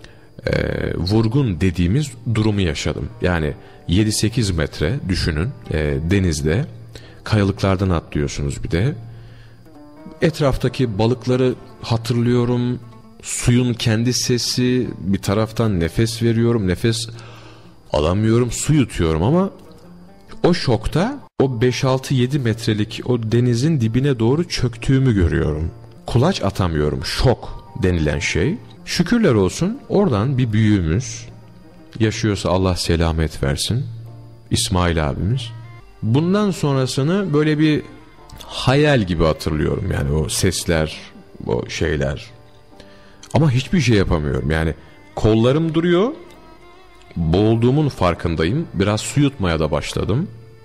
Ee, vurgun dediğimiz durumu yaşadım. Yani yedi sekiz metre düşünün, e, denizde kayalıklardan atlıyorsunuz bir de. Etraftaki balıkları hatırlıyorum. Suyun kendi sesi, bir taraftan nefes veriyorum, nefes alamıyorum, su yutuyorum ama o şokta o beş altı yedi metrelik o denizin dibine doğru çöktüğümü görüyorum. Kulaç atamıyorum, şok denilen şey. Şükürler olsun oradan bir büyüğümüz, yaşıyorsa Allah selamet versin, İsmail abimiz. Bundan sonrasını böyle bir hayal gibi hatırlıyorum, yani o sesler, o şeyler. Ama hiçbir şey yapamıyorum, yani kollarım duruyor, boğulduğumun farkındayım, biraz su yutmaya da başladım.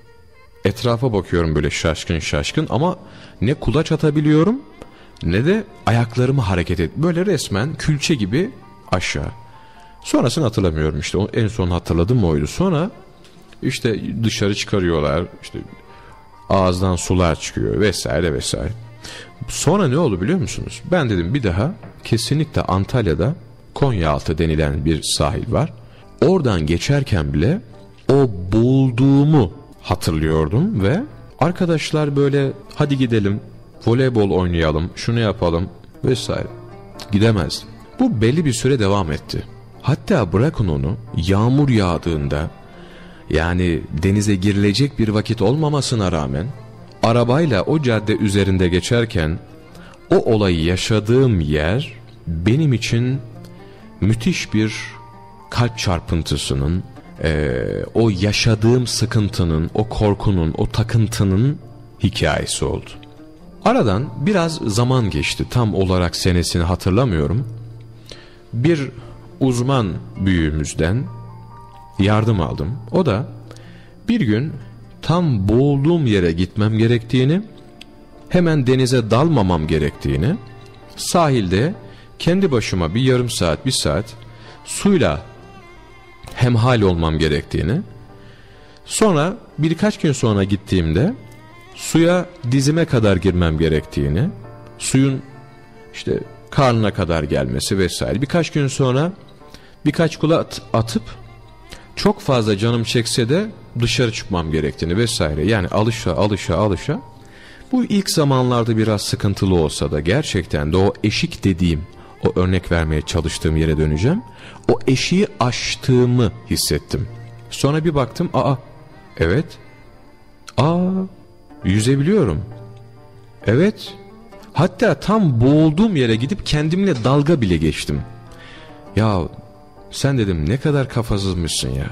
Etrafa bakıyorum böyle şaşkın şaşkın ama ne kulaç atabiliyorum ne de ayaklarımı hareket et. Böyle resmen külçe gibi aşağı. Sonrasını hatırlamıyorum işte. En son hatırladığım oydu. Sonra işte dışarı çıkarıyorlar. İşte ağızdan sular çıkıyor vesaire vesaire. Sonra ne oldu biliyor musunuz? Ben dedim bir daha kesinlikle Antalya'da Konyaaltı denilen bir sahil var. Oradan geçerken bile o boğulduğumu hatırlıyordum ve arkadaşlar böyle hadi gidelim, voleybol oynayalım, şunu yapalım vesaire. Gidemezdim. Bu belli bir süre devam etti. Hatta bırakın onu, yağmur yağdığında, yani denize girilecek bir vakit olmamasına rağmen arabayla o cadde üzerinde geçerken o olayı yaşadığım yer benim için müthiş bir kalp çarpıntısının, e, o yaşadığım sıkıntının, o korkunun, o takıntının hikayesi oldu. Aradan biraz zaman geçti. Tam olarak senesini hatırlamıyorum. Bir uzman büyüğümüzden yardım aldım. O da bir gün tam boğulduğum yere gitmem gerektiğini, hemen denize dalmamam gerektiğini, sahilde kendi başıma bir yarım saat, bir saat suyla hemhal olmam gerektiğini, sonra birkaç gün sonra gittiğimde suya dizime kadar girmem gerektiğini, suyun işte karnına kadar gelmesi vesaire. Birkaç gün sonra birkaç kula at, atıp çok fazla canım çekse de dışarı çıkmam gerektiğini vesaire. Yani alışa alışa alışa. Bu ilk zamanlarda biraz sıkıntılı olsa da gerçekten de o eşik dediğim, o örnek vermeye çalıştığım yere döneceğim. O eşiği aştığımı hissettim. Sonra bir baktım, aa evet, aa yüzebiliyorum. Evet. Hatta tam boğulduğum yere gidip kendimle dalga bile geçtim. Ya sen dedim ne kadar kafasızmışsın ya.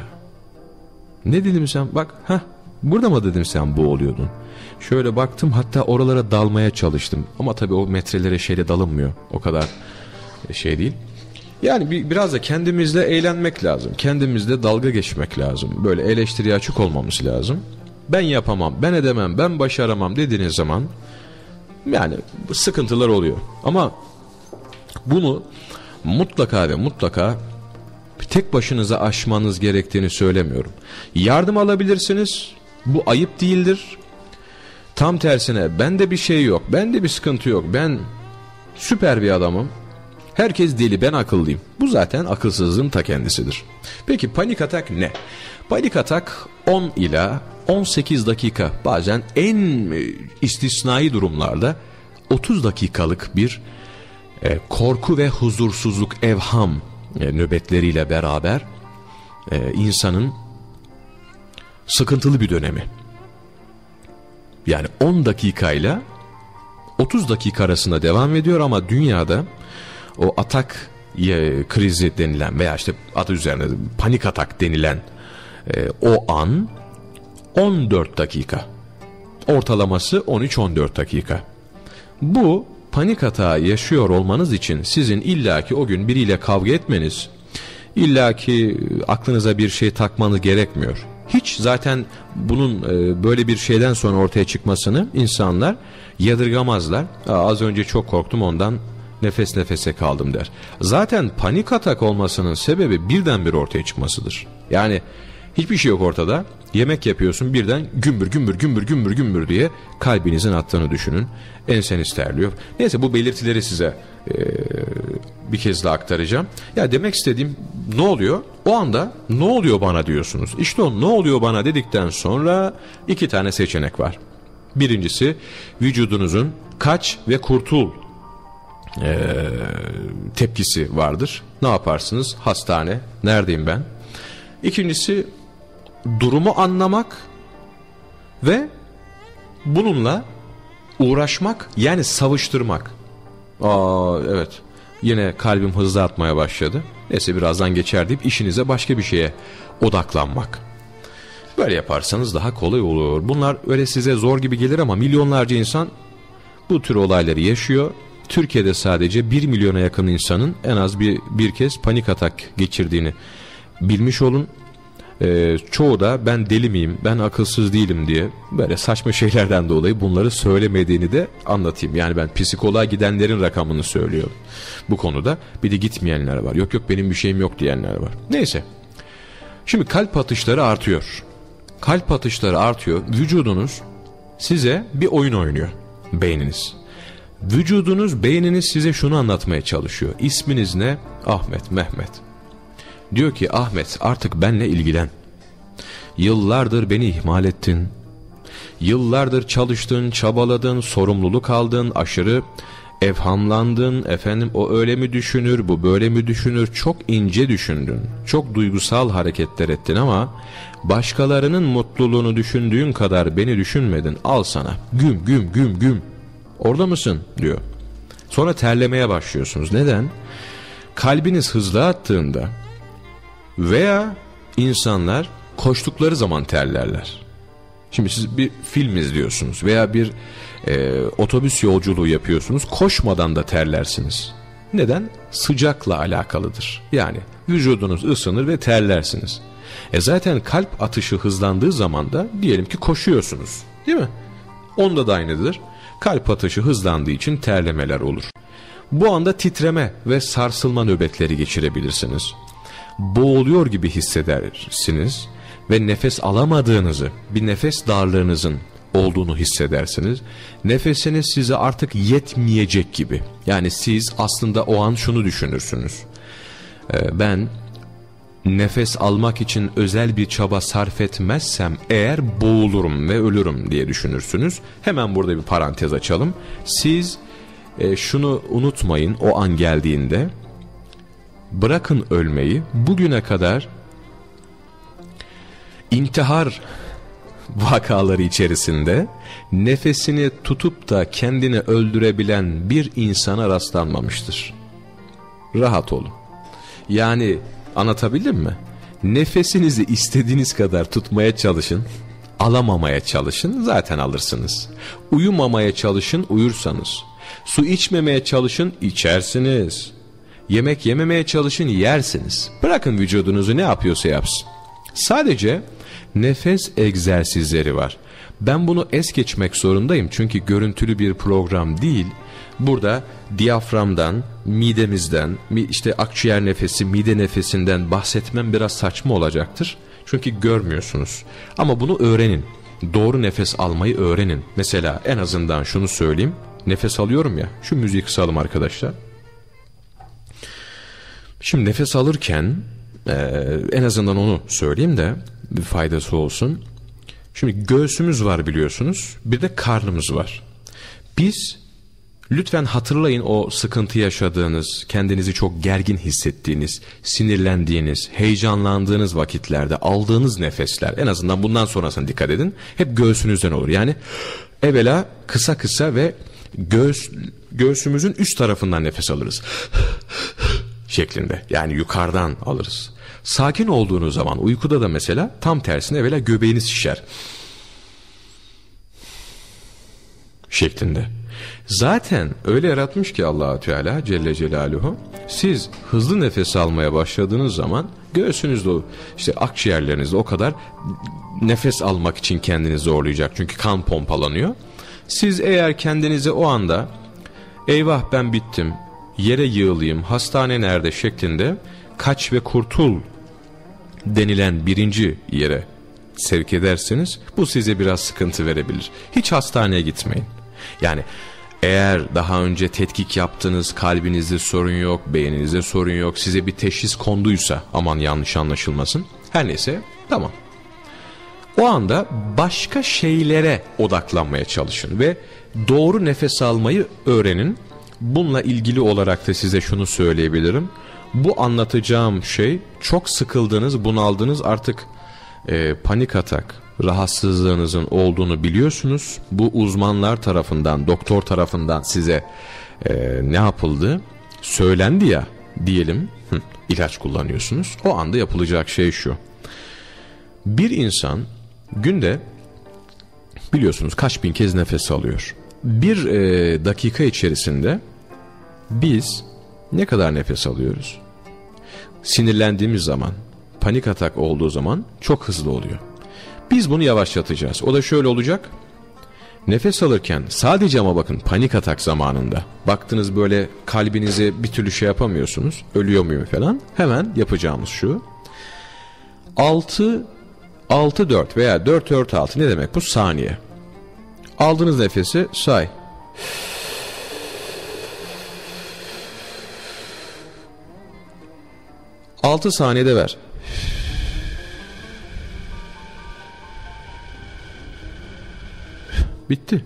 Ne dedim sen? Bak ha burada mı dedim sen boğuluyordun. Şöyle baktım, hatta oralara dalmaya çalıştım. Ama tabii o metrelere şeyle dalınmıyor. O kadar şey değil. Yani bir, biraz da kendimizle eğlenmek lazım. Kendimizle dalga geçmek lazım. Böyle eleştiriye açık olmamız lazım. Ben yapamam, ben edemem, ben başaramam dediğiniz zaman yani sıkıntılar oluyor. Ama bunu mutlaka ve mutlaka tek başınıza aşmanız gerektiğini söylemiyorum. Yardım alabilirsiniz. Bu ayıp değildir. Tam tersine bende bir şey yok, bende bir sıkıntı yok, ben süper bir adamım, herkes deli, ben akıllıyım. Bu zaten akılsızlığın ta kendisidir. Peki panik atak ne? Panik atak on ila on sekiz dakika, bazen en istisnai durumlarda otuz dakikalık bir e, korku ve huzursuzluk, evham e, nöbetleriyle beraber e, insanın sıkıntılı bir dönemi. Yani on dakikayla otuz dakika arasında devam ediyor ama dünyada o atak e, krizi denilen veya işte adı üzerine panik atak denilen e, o an on dört dakika. Ortalaması on üç on dört dakika. Bu panik atağı yaşıyor olmanız için sizin illaki o gün biriyle kavga etmeniz, illaki aklınıza bir şey takmanız gerekmiyor. Hiç zaten bunun e, böyle bir şeyden sonra ortaya çıkmasını insanlar yadırgamazlar. Aa, az önce çok korktum ondan nefes nefese kaldım der. Zaten panik atak olmasının sebebi birdenbire ortaya çıkmasıdır. Yani hiçbir şey yok ortada. Yemek yapıyorsun, birden gümbür gümbür gümbür gümbür gümbür diye kalbinizin attığını düşünün. Enseniz terliyor. Neyse, bu belirtileri size e, bir kez daha aktaracağım. Ya demek istediğim, ne oluyor? O anda ne oluyor bana diyorsunuz. İşte o ne oluyor bana dedikten sonra iki tane seçenek var. Birincisi, vücudunuzun kaç ve kurtul e, tepkisi vardır. Ne yaparsınız? Hastane, neredeyim ben? İkincisi, durumu anlamak ve bununla uğraşmak, yani savıştırmak. Aa evet, yine kalbim hızlı atmaya başladı. Neyse, birazdan geçer deyip işinize başka bir şeye odaklanmak. Böyle yaparsanız daha kolay olur. Bunlar öyle size zor gibi gelir ama milyonlarca insan bu tür olayları yaşıyor. Türkiye'de sadece bir milyona yakın insanın en az bir, bir kez panik atak geçirdiğini bilmiş olun. Ee, çoğu da ben deli miyim, ben akılsız değilim diye böyle saçma şeylerden dolayı bunları söylemediğini de anlatayım. Yani ben psikoloğa gidenlerin rakamını söylüyorum bu konuda. Bir de gitmeyenler var. Yok yok benim bir şeyim yok diyenler var. Neyse. Şimdi kalp atışları artıyor. Kalp atışları artıyor. Vücudunuz size bir oyun oynuyor. Beyniniz. Vücudunuz, beyniniz size şunu anlatmaya çalışıyor. İsminiz ne? Ahmet, Mehmet. Diyor ki Ahmet, artık benle ilgilen. Yıllardır beni ihmal ettin. Yıllardır çalıştın, çabaladın, sorumluluk aldın, aşırı evhamlandın. Efendim o öyle mi düşünür, bu böyle mi düşünür? Çok ince düşündün. Çok duygusal hareketler ettin ama başkalarının mutluluğunu düşündüğün kadar beni düşünmedin. Al sana. Güm güm güm güm. Orada mısın? Diyor. Sonra terlemeye başlıyorsunuz. Neden? Kalbiniz hızlı attığında veya insanlar koştukları zaman terlerler. Şimdi siz bir film izliyorsunuz veya bir e, otobüs yolculuğu yapıyorsunuz. Koşmadan da terlersiniz. Neden? Sıcakla alakalıdır. Yani vücudunuz ısınır ve terlersiniz. E zaten kalp atışı hızlandığı zaman da diyelim ki koşuyorsunuz. Değil mi? Onda da aynıdır. Kalp atışı hızlandığı için terlemeler olur. Bu anda titreme ve sarsılma nöbetleri geçirebilirsiniz. Boğuluyor gibi hissedersiniz ve nefes alamadığınızı, bir nefes darlığınızın olduğunu hissedersiniz. Nefesiniz size artık yetmeyecek gibi. Yani siz aslında o an şunu düşünürsünüz. Ee, ben nefes almak için özel bir çaba sarf etmezsem eğer boğulurum ve ölürüm diye düşünürsünüz. Hemen burada bir parantez açalım. Siz e, şunu unutmayın, o an geldiğinde bırakın ölmeyi, bugüne kadar intihar vakaları içerisinde nefesini tutup da kendini öldürebilen bir insana rastlanmamıştır. Rahat olun. Yani anlatabildim mi? Nefesinizi istediğiniz kadar tutmaya çalışın, alamamaya çalışın, zaten alırsınız. Uyumamaya çalışın, uyursanız. Su içmemeye çalışın, içersiniz. Yemek yememeye çalışın, yersiniz. Bırakın vücudunuzu ne yapıyorsa yapsın. Sadece nefes egzersizleri var. Ben bunu es geçmek zorundayım çünkü görüntülü bir program değil. Burada diyaframdan, midemizden, işte akciğer nefesi, mide nefesinden bahsetmem biraz saçma olacaktır. Çünkü görmüyorsunuz. Ama bunu öğrenin. Doğru nefes almayı öğrenin. Mesela en azından şunu söyleyeyim. Nefes alıyorum ya. Şu müziği kısalım arkadaşlar. Şimdi nefes alırken e, en azından onu söyleyeyim de bir faydası olsun. Şimdi göğsümüz var biliyorsunuz. Bir de karnımız var. Biz lütfen hatırlayın o sıkıntı yaşadığınız, kendinizi çok gergin hissettiğiniz, sinirlendiğiniz, heyecanlandığınız vakitlerde aldığınız nefesler, en azından bundan sonrasına dikkat edin. Hep göğsünüzden olur. Yani evvela kısa kısa ve göğüs, göğsümüzün üst tarafından nefes alırız. Şeklinde. Yani yukarıdan alırız. Sakin olduğunuz zaman uykuda da mesela tam tersine evvela göbeğiniz şişer. Şeklinde. Zaten öyle yaratmış ki Allah-u Teala Celle Celaluhu, siz hızlı nefes almaya başladığınız zaman göğsünüzde, işte akciğerlerinizde o kadar nefes almak için kendinizi zorlayacak. Çünkü kan pompalanıyor. Siz eğer kendinizi o anda eyvah ben bittim, yere yığılayım, hastane nerede şeklinde kaç ve kurtul denilen birinci yere sevk ederseniz bu size biraz sıkıntı verebilir. Hiç hastaneye gitmeyin. Yani eğer daha önce tetkik yaptınız, kalbinizde sorun yok, beyninizde sorun yok, size bir teşhis konduysa, aman yanlış anlaşılmasın, her neyse, tamam. O anda başka şeylere odaklanmaya çalışın ve doğru nefes almayı öğrenin. Bununla ilgili olarak da size şunu söyleyebilirim. Bu anlatacağım şey, çok sıkıldınız, bunaldınız, artık e, panik atak rahatsızlığınızın olduğunu biliyorsunuz. Bu uzmanlar tarafından, doktor tarafından size e, ne yapıldı? Söylendi ya diyelim, hı, ilaç kullanıyorsunuz. O anda yapılacak şey şu. Bir insan günde biliyorsunuz kaç bin kez nefes alıyor. Bir e, dakika içerisinde biz ne kadar nefes alıyoruz? Sinirlendiğimiz zaman, panik atak olduğu zaman çok hızlı oluyor. Biz bunu yavaşlatacağız. O da şöyle olacak. Nefes alırken sadece, ama bakın panik atak zamanında baktınız böyle kalbinizi bir türlü şey yapamıyorsunuz. Ölüyor muyum falan. Hemen yapacağımız şu. altı altı dört veya dört dört altı ne demek bu? Saniye. Aldığınız nefesi say. altı saniyede ver. Bitti.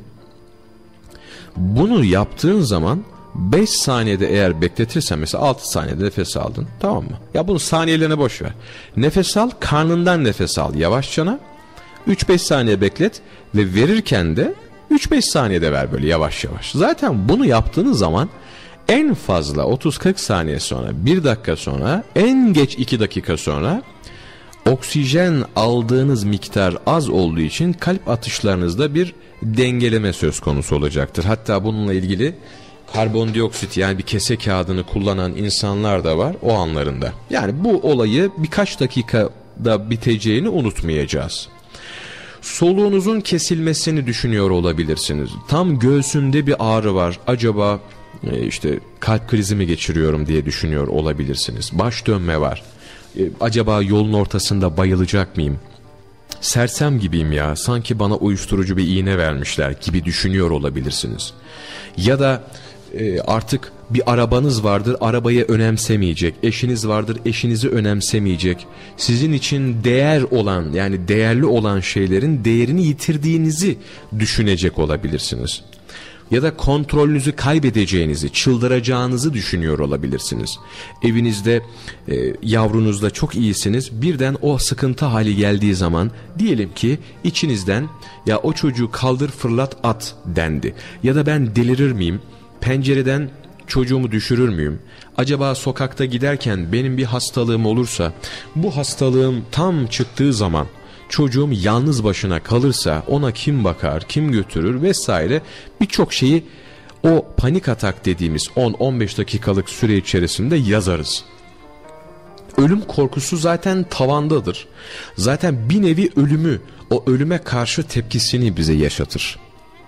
Bunu yaptığın zaman beş saniyede eğer bekletirsen, mesela altı saniyede nefes aldın, tamam mı? Ya bunu saniyelerine boş ver. Nefes al, karnından nefes al yavaşçana. üç beş saniye beklet ve verirken de üç beş saniyede ver böyle yavaş yavaş. Zaten bunu yaptığınız zaman en fazla otuz kırk saniye sonra, bir dakika sonra, en geç iki dakika sonra oksijen aldığınız miktar az olduğu için kalp atışlarınızda bir dengeleme söz konusu olacaktır. Hatta bununla ilgili karbondioksit, yani bir kese kağıdını kullanan insanlar da var o anlarında. Yani bu olayı birkaç dakikada biteceğini unutmayacağız. Soluğunuzun kesilmesini düşünüyor olabilirsiniz. Tam göğsünde bir ağrı var. Acaba e, işte kalp krizi mi geçiriyorum diye düşünüyor olabilirsiniz. Baş dönme var. E, acaba yolun ortasında bayılacak mıyım? Sersem gibiyim ya, sanki bana uyuşturucu bir iğne vermişler gibi düşünüyor olabilirsiniz. Ya da e, artık bir arabanız vardır, arabayı önemsemeyecek. Eşiniz vardır, eşinizi önemsemeyecek. Sizin için değer olan, yani değerli olan şeylerin değerini yitirdiğinizi düşünecek olabilirsiniz. Ya da kontrolünüzü kaybedeceğinizi, çıldıracağınızı düşünüyor olabilirsiniz. Evinizde e, yavrunuzda çok iyisiniz. Birden o sıkıntı hali geldiği zaman diyelim ki içinizden ya o çocuğu kaldır fırlat at dendi. Ya da ben delirir miyim? Pencereden çocuğumu düşürür müyüm? Acaba sokakta giderken benim bir hastalığım olursa, bu hastalığım tam çıktığı zaman çocuğum yalnız başına kalırsa ona kim bakar, kim götürür vesaire, birçok şeyi o panik atak dediğimiz on on beş dakikalık süre içerisinde yazarız. Ölüm korkusu zaten tavandadır. Zaten bir nevi ölümü, o ölüme karşı tepkisini bize yaşatır.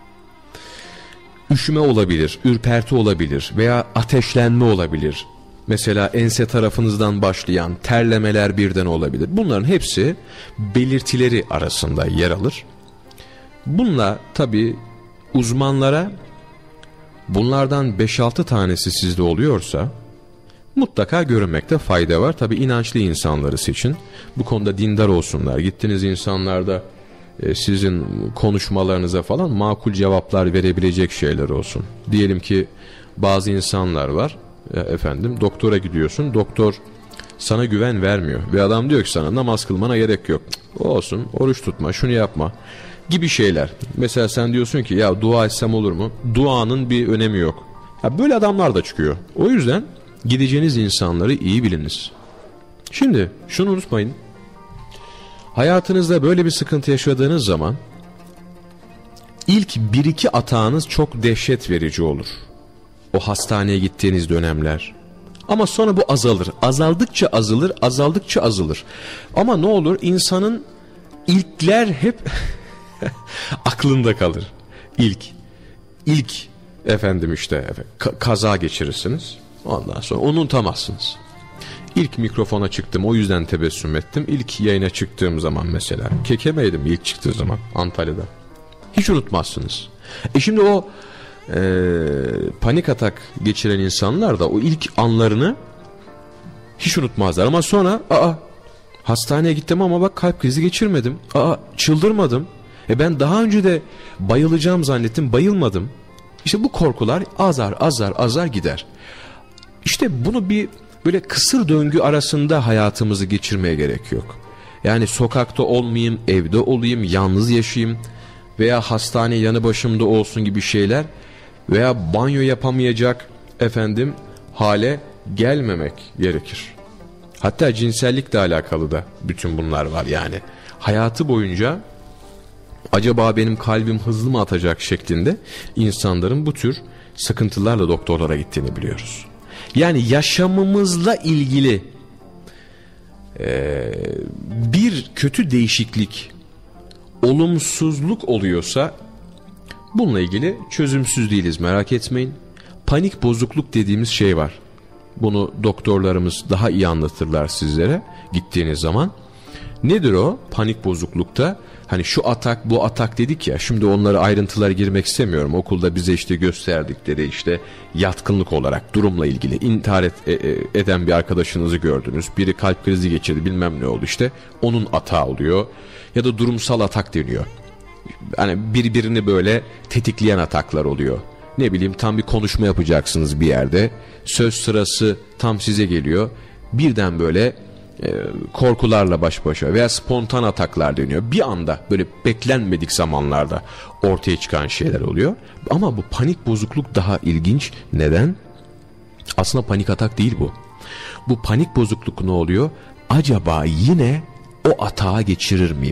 Üşüme olabilir, ürperti olabilir veya ateşlenme olabilir. Mesela ense tarafınızdan başlayan terlemeler birden olabilir. Bunların hepsi belirtileri arasında yer alır. Bununla tabii uzmanlara bunlardan beş altı tanesi sizde oluyorsa mutlaka görünmekte fayda var. Tabii inançlı insanları için bu konuda dindar olsunlar. Gittiğiniz insanlarda e, sizin konuşmalarınıza falan makul cevaplar verebilecek şeyler olsun. Diyelim ki bazı insanlar var. Ya efendim doktora gidiyorsun, doktor sana güven vermiyor ve adam diyor ki sana namaz kılmana gerek yok, o olsun, oruç tutma, şunu yapma. gibi şeyler. Mesela sen diyorsun ki ya dua etsem olur mu? Duanın bir önemi yok. Ya böyle adamlar da çıkıyor. O yüzden gideceğiniz insanları iyi biliniz. Şimdi şunu unutmayın. Hayatınızda böyle bir sıkıntı yaşadığınız zaman ilk bir iki atağınız çok dehşet verici olur. O hastaneye gittiğiniz dönemler. Ama sonra bu azalır. Azaldıkça azalır, azaldıkça azalır. Ama ne olur, insanın ilkler hep aklında kalır. İlk, ilk efendim işte ka- kaza geçirirsiniz. Ondan sonra onu unutamazsınız. İlk mikrofona çıktım, o yüzden tebessüm ettim. İlk yayına çıktığım zaman mesela kekemeydim ilk çıktığı zaman Antalya'da. Hiç unutmazsınız. E şimdi o e, panik atak geçiren insanlar da o ilk anlarını hiç unutmazlar. Ama sonra aa hastaneye gittim ama bak kalp krizi geçirmedim. Aa çıldırmadım. E ben daha önce de bayılacağım zannettim, bayılmadım. İşte bu korkular azar azar azar gider. İşte bunu bir böyle kısır döngü arasında hayatımızı geçirmeye gerek yok. Yani sokakta olmayayım, evde olayım, yalnız yaşayayım veya hastane yanı başımda olsun gibi şeyler veya banyo yapamayacak efendim hale gelmemek gerekir. Hatta cinsellikle alakalı da bütün bunlar var yani. Hayatı boyunca acaba benim kalbim hızlı mı atacak şeklinde insanların bu tür sıkıntılarla doktorlara gittiğini biliyoruz. Yani yaşamımızla ilgili e, bir kötü değişiklik, olumsuzluk oluyorsa bununla ilgili çözümsüz değiliz, merak etmeyin. Panik bozukluk dediğimiz şey var. Bunu doktorlarımız daha iyi anlatırlar sizlere gittiğiniz zaman. Nedir o panik bozuklukta? Hani şu atak bu atak dedik ya, şimdi onlara ayrıntılara girmek istemiyorum. Okulda bize işte gösterdikleri işte yatkınlık olarak durumla ilgili intihar et, e, eden bir arkadaşınızı gördünüz. Biri kalp krizi geçirdi, bilmem ne oldu, işte onun atağı oluyor. Ya da durumsal atak deniyor. Hani birbirini böyle tetikleyen ataklar oluyor. Ne bileyim, tam bir konuşma yapacaksınız bir yerde. Söz sırası tam size geliyor. Birden böyle e, korkularla baş başa veya spontan ataklar deniyor. Bir anda böyle beklenmedik zamanlarda ortaya çıkan şeyler oluyor. Ama bu panik bozukluk daha ilginç. Neden? Aslında panik atak değil bu. Bu panik bozukluk ne oluyor? Acaba yine o atağa geçirir miyim?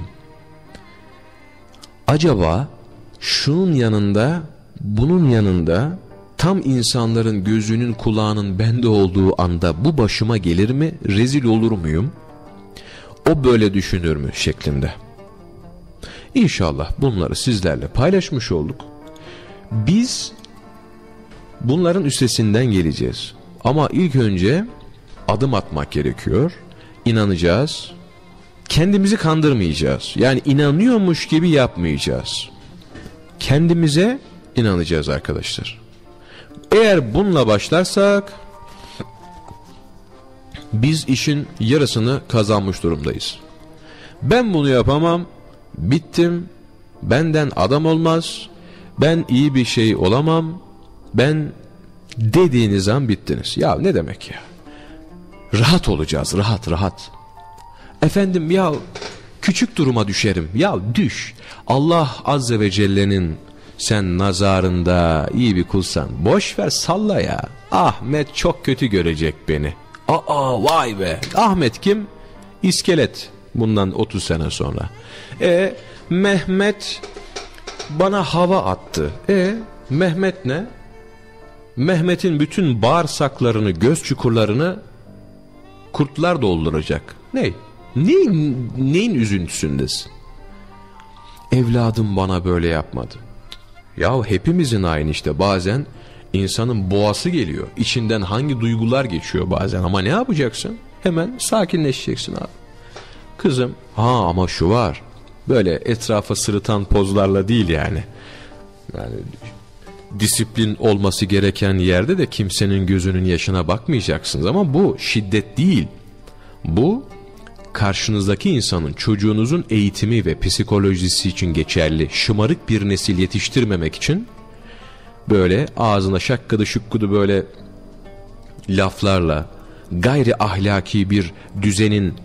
Acaba şunun yanında, bunun yanında tam insanların gözünün kulağının bende olduğu anda bu başıma gelir mi? Rezil olur muyum? O böyle düşünür mü şeklinde. İnşallah bunları sizlerle paylaşmış olduk. Biz bunların üstesinden geleceğiz. Ama ilk önce adım atmak gerekiyor. İnanacağız. Kendimizi kandırmayacağız. Yani inanıyormuş gibi yapmayacağız. Kendimize inanacağız arkadaşlar. Eğer bununla başlarsak biz işin yarısını kazanmış durumdayız. Ben bunu yapamam, bittim, benden adam olmaz, ben iyi bir şey olamam, ben dediğiniz an bittiniz. Ya ne demek ya? Rahat olacağız, rahat rahat. Efendim ya küçük duruma düşerim. Ya düş. Allah Azze ve Celle'nin sen nazarında iyi bir kulsan. Boş ver, salla ya. Ahmet çok kötü görecek beni. Aa vay be. Ahmet kim? İskelet. Bundan otuz sene sonra. E Mehmet bana hava attı. E Mehmet ne? Mehmet'in bütün bağırsaklarını, göz çukurlarını kurtlar dolduracak. Ne? Neyin, neyin üzüntüsündesin? Evladım bana böyle yapmadı. Ya hepimizin aynı işte. Bazen insanın boğası geliyor. İçinden hangi duygular geçiyor bazen. Ama ne yapacaksın? Hemen sakinleşeceksin abi. Kızım, ha ama şu var. Böyle etrafa sırıtan pozlarla değil yani. Yani disiplin olması gereken yerde de kimsenin gözünün yaşına bakmayacaksınız. Ama bu şiddet değil. Bu karşınızdaki insanın, çocuğunuzun eğitimi ve psikolojisi için geçerli. Şımarık bir nesil yetiştirmemek için böyle ağzına şakkıdı şukkudu böyle laflarla, gayri ahlaki bir düzenin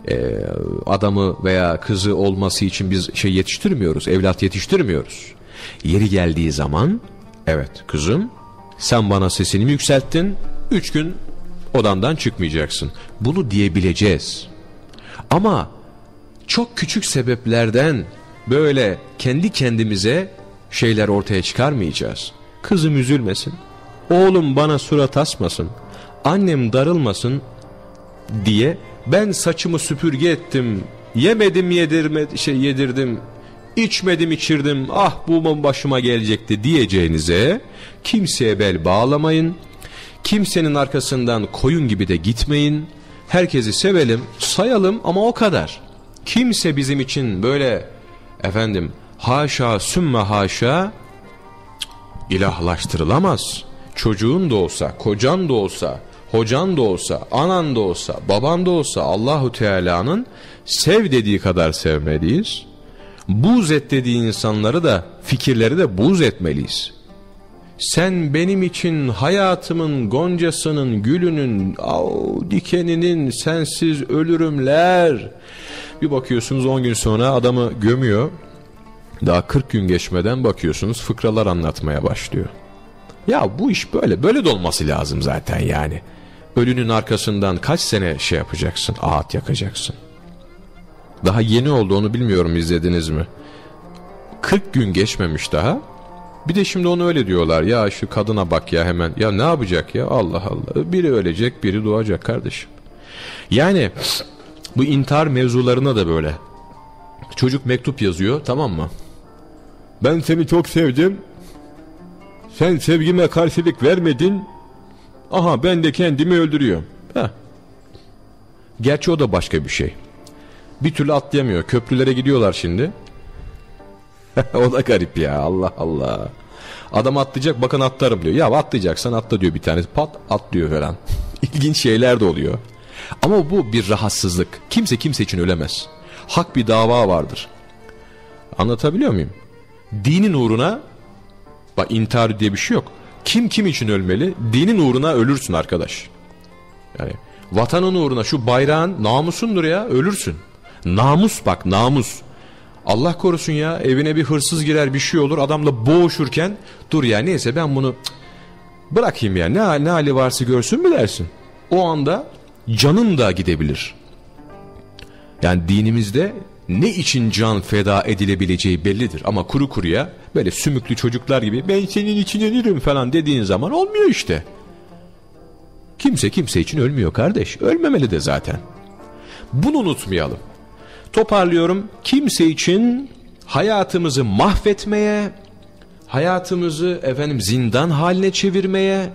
e, adamı veya kızı olması için biz şey yetiştirmiyoruz, evlat yetiştirmiyoruz. Yeri geldiği zaman, evet kızım sen bana sesini mi yükselttin, üç gün odandan çıkmayacaksın. Bunu diyebileceğiz. Ama çok küçük sebeplerden böyle kendi kendimize şeyler ortaya çıkarmayacağız. Kızım üzülmesin, oğlum bana surat asmasın, annem darılmasın diye ben saçımı süpürge ettim, yemedim yedirme, şey yedirdim, içmedim içirdim, ah bu başıma gelecekti diyeceğinize kimseye bel bağlamayın. Kimsenin arkasından koyun gibi de gitmeyin. Herkesi sevelim, sayalım ama o kadar. Kimse bizim için böyle efendim haşa sümme haşa ilahlaştırılamaz. Çocuğun da olsa, kocan da olsa, hocan da olsa, anan da olsa, baban da olsa Allahu Teala'nın sev dediği kadar sevmeliyiz. Buğz et dediği insanları da, fikirleri de buğz etmeliyiz. Sen benim için hayatımın goncasının, gülünün, au, dikeninin, sensiz ölürümler. Bir bakıyorsunuz on gün sonra adamı gömüyor. Daha kırk gün geçmeden bakıyorsunuz fıkralar anlatmaya başlıyor. Ya bu iş böyle, böyle de olması lazım zaten yani. Ölünün arkasından kaç sene şey yapacaksın, ağıt yakacaksın. Daha yeni oldu, onu bilmiyorum, izlediniz mi? kırk gün geçmemiş daha. Bir de şimdi onu öyle diyorlar. Ya şu kadına bak ya hemen. Ya ne yapacak ya? Allah Allah. Biri ölecek, biri doğacak kardeşim. Yani bu intihar mevzularına da böyle. Çocuk mektup yazıyor, tamam mı? Ben seni çok sevdim. Sen sevgime karşılık vermedin. Aha ben de kendimi öldürüyorum. Heh. Gerçi o da başka bir şey. Bir türlü atlayamıyor. Köprülere gidiyorlar şimdi. O da garip ya, Allah Allah. Adam atlayacak, bakın atlarım diyor. Ya atlayacaksan atla diyor bir tanesi, pat atlıyor falan. İlginç şeyler de oluyor. Ama bu bir rahatsızlık. Kimse kimse için ölemez. Hak bir dava vardır. Anlatabiliyor muyum? Dinin uğruna, bak intihar diye bir şey yok. Kim kim için ölmeli? Dinin uğruna ölürsün arkadaş. Yani vatanın uğruna, şu bayrağın namusundur ya, ölürsün. Namus, bak namus. Allah korusun ya, evine bir hırsız girer, bir şey olur, adamla boğuşurken dur ya neyse ben bunu cık, bırakayım ya, ne, ne hali varsa görsün mü dersin? O anda canın da gidebilir. Yani dinimizde ne için can feda edilebileceği bellidir. Ama kuru kuruya böyle sümüklü çocuklar gibi ben senin için ölürüm falan dediğin zaman olmuyor işte. Kimse kimse için ölmüyor kardeş. Ölmemeli de zaten. Bunu unutmayalım. Toparlıyorum. Kimse için hayatımızı mahvetmeye, hayatımızı efendim zindan haline çevirmeye,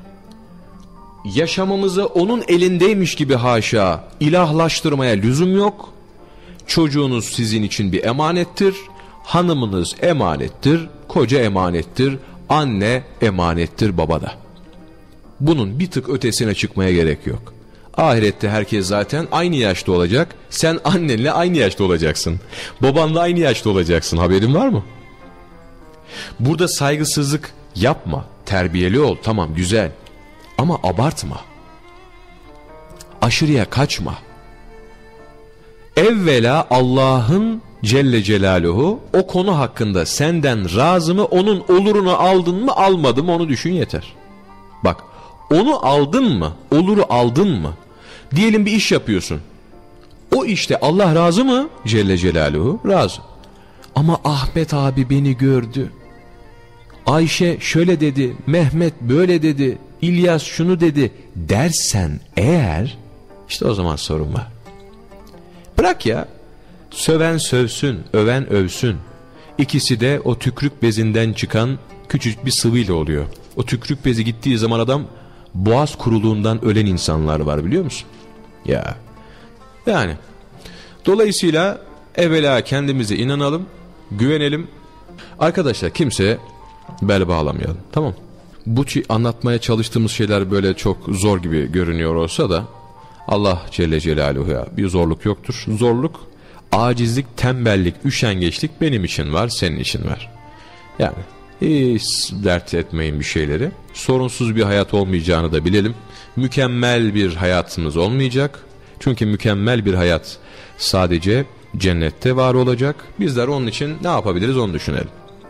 yaşamamızı onun elindeymiş gibi haşa ilahlaştırmaya lüzum yok. Çocuğunuz sizin için bir emanettir. Hanımınız emanettir. Koca emanettir. Anne emanettir, baba da. Bunun bir tık ötesine çıkmaya gerek yok. Ahirette herkes zaten aynı yaşta olacak. Sen annenle aynı yaşta olacaksın. Babanla aynı yaşta olacaksın. Haberin var mı? Burada saygısızlık yapma. Terbiyeli ol. Tamam, güzel. Ama abartma. Aşırıya kaçma. Evvela Allah'ın Celle Celaluhu o konu hakkında senden razı mı, onun olurunu aldın mı almadın mı onu düşün yeter. Bak, onu aldın mı, oluru aldın mı? Diyelim bir iş yapıyorsun. O işte Allah razı mı? Celle Celaluhu razı. Ama Ahmet abi beni gördü. Ayşe şöyle dedi, Mehmet böyle dedi, İlyas şunu dedi dersen eğer, işte o zaman sorun var. Bırak ya, söven sövsün, öven övsün. İkisi de o tükrük bezinden çıkan küçücük bir sıvıyla oluyor. O tükrük bezi gittiği zaman adam boğaz kuruluğundan ölen insanlar var, biliyor musun? Ya yani dolayısıyla evvela kendimize inanalım, güvenelim. Arkadaşlar kimseye bel bağlamayalım, tamam. Bu anlatmaya çalıştığımız şeyler böyle çok zor gibi görünüyor olsa da Allah Celle Celaluhu'ya bir zorluk yoktur. Zorluk, acizlik, tembellik, üşengeçlik benim için var, senin için var. Yani hiç dert etmeyin bir şeyleri. Sorunsuz bir hayat olmayacağını da bilelim. Mükemmel bir hayatımız olmayacak. Çünkü mükemmel bir hayat sadece cennette var olacak. Bizler onun için ne yapabiliriz onu düşünelim.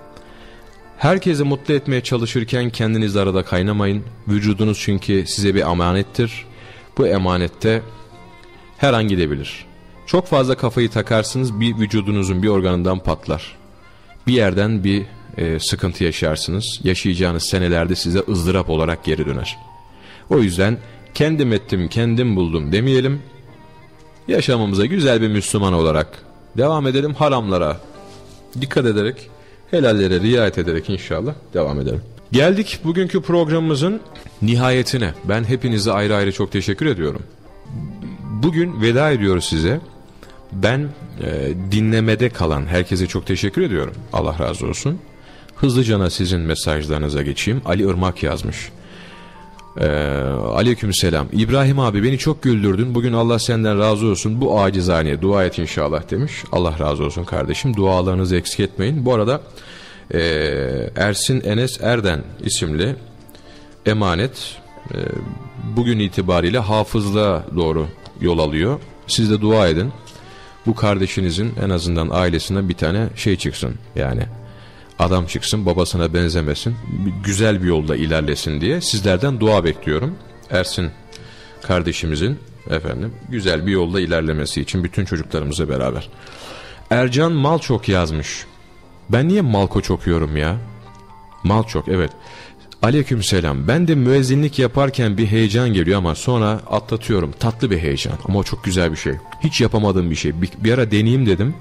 Herkesi mutlu etmeye çalışırken kendiniz arada kaynamayın. Vücudunuz çünkü size bir emanettir. Bu emanette her an gidebilir. Çok fazla kafayı takarsınız, bir vücudunuzun bir organından patlar. Bir yerden bir e, sıkıntı yaşarsınız. Yaşayacağınız senelerde size ızdırap olarak geri döner. O yüzden kendim ettim, kendim buldum demeyelim. Yaşamamıza güzel bir Müslüman olarak devam edelim. Haramlara dikkat ederek, helallere riayet ederek inşallah devam edelim. Geldik bugünkü programımızın nihayetine. Ben hepinize ayrı ayrı çok teşekkür ediyorum. Bugün veda ediyoruz size. Ben e, dinlemede kalan herkese çok teşekkür ediyorum. Allah razı olsun. Hızlıcana sizin mesajlarınıza geçeyim. Ali Irmak yazmış. Ee, Aleykümselam. İbrahim abi beni çok güldürdün. Bugün Allah senden razı olsun. Bu acizane dua et inşallah demiş. Allah razı olsun kardeşim. Dualarınızı eksik etmeyin. Bu arada e, Ersin Enes Erden isimli emanet e, bugün itibariyle hafızlığa doğru yol alıyor. Siz de dua edin. Bu kardeşinizin en azından ailesinden bir tane şey çıksın. Yani adam çıksın, babasına benzemesin, güzel bir yolda ilerlesin diye sizlerden dua bekliyorum. Ersin kardeşimizin efendim güzel bir yolda ilerlemesi için bütün çocuklarımızla beraber. Ercan Malçok yazmış. Ben niye Malkoç okuyorum ya? Malçok, evet. Aleykümselam. Ben de müezzinlik yaparken bir heyecan geliyor ama sonra atlatıyorum. Tatlı bir heyecan ama o çok güzel bir şey. Hiç yapamadığım bir şey. Bir, bir ara deneyeyim dedim.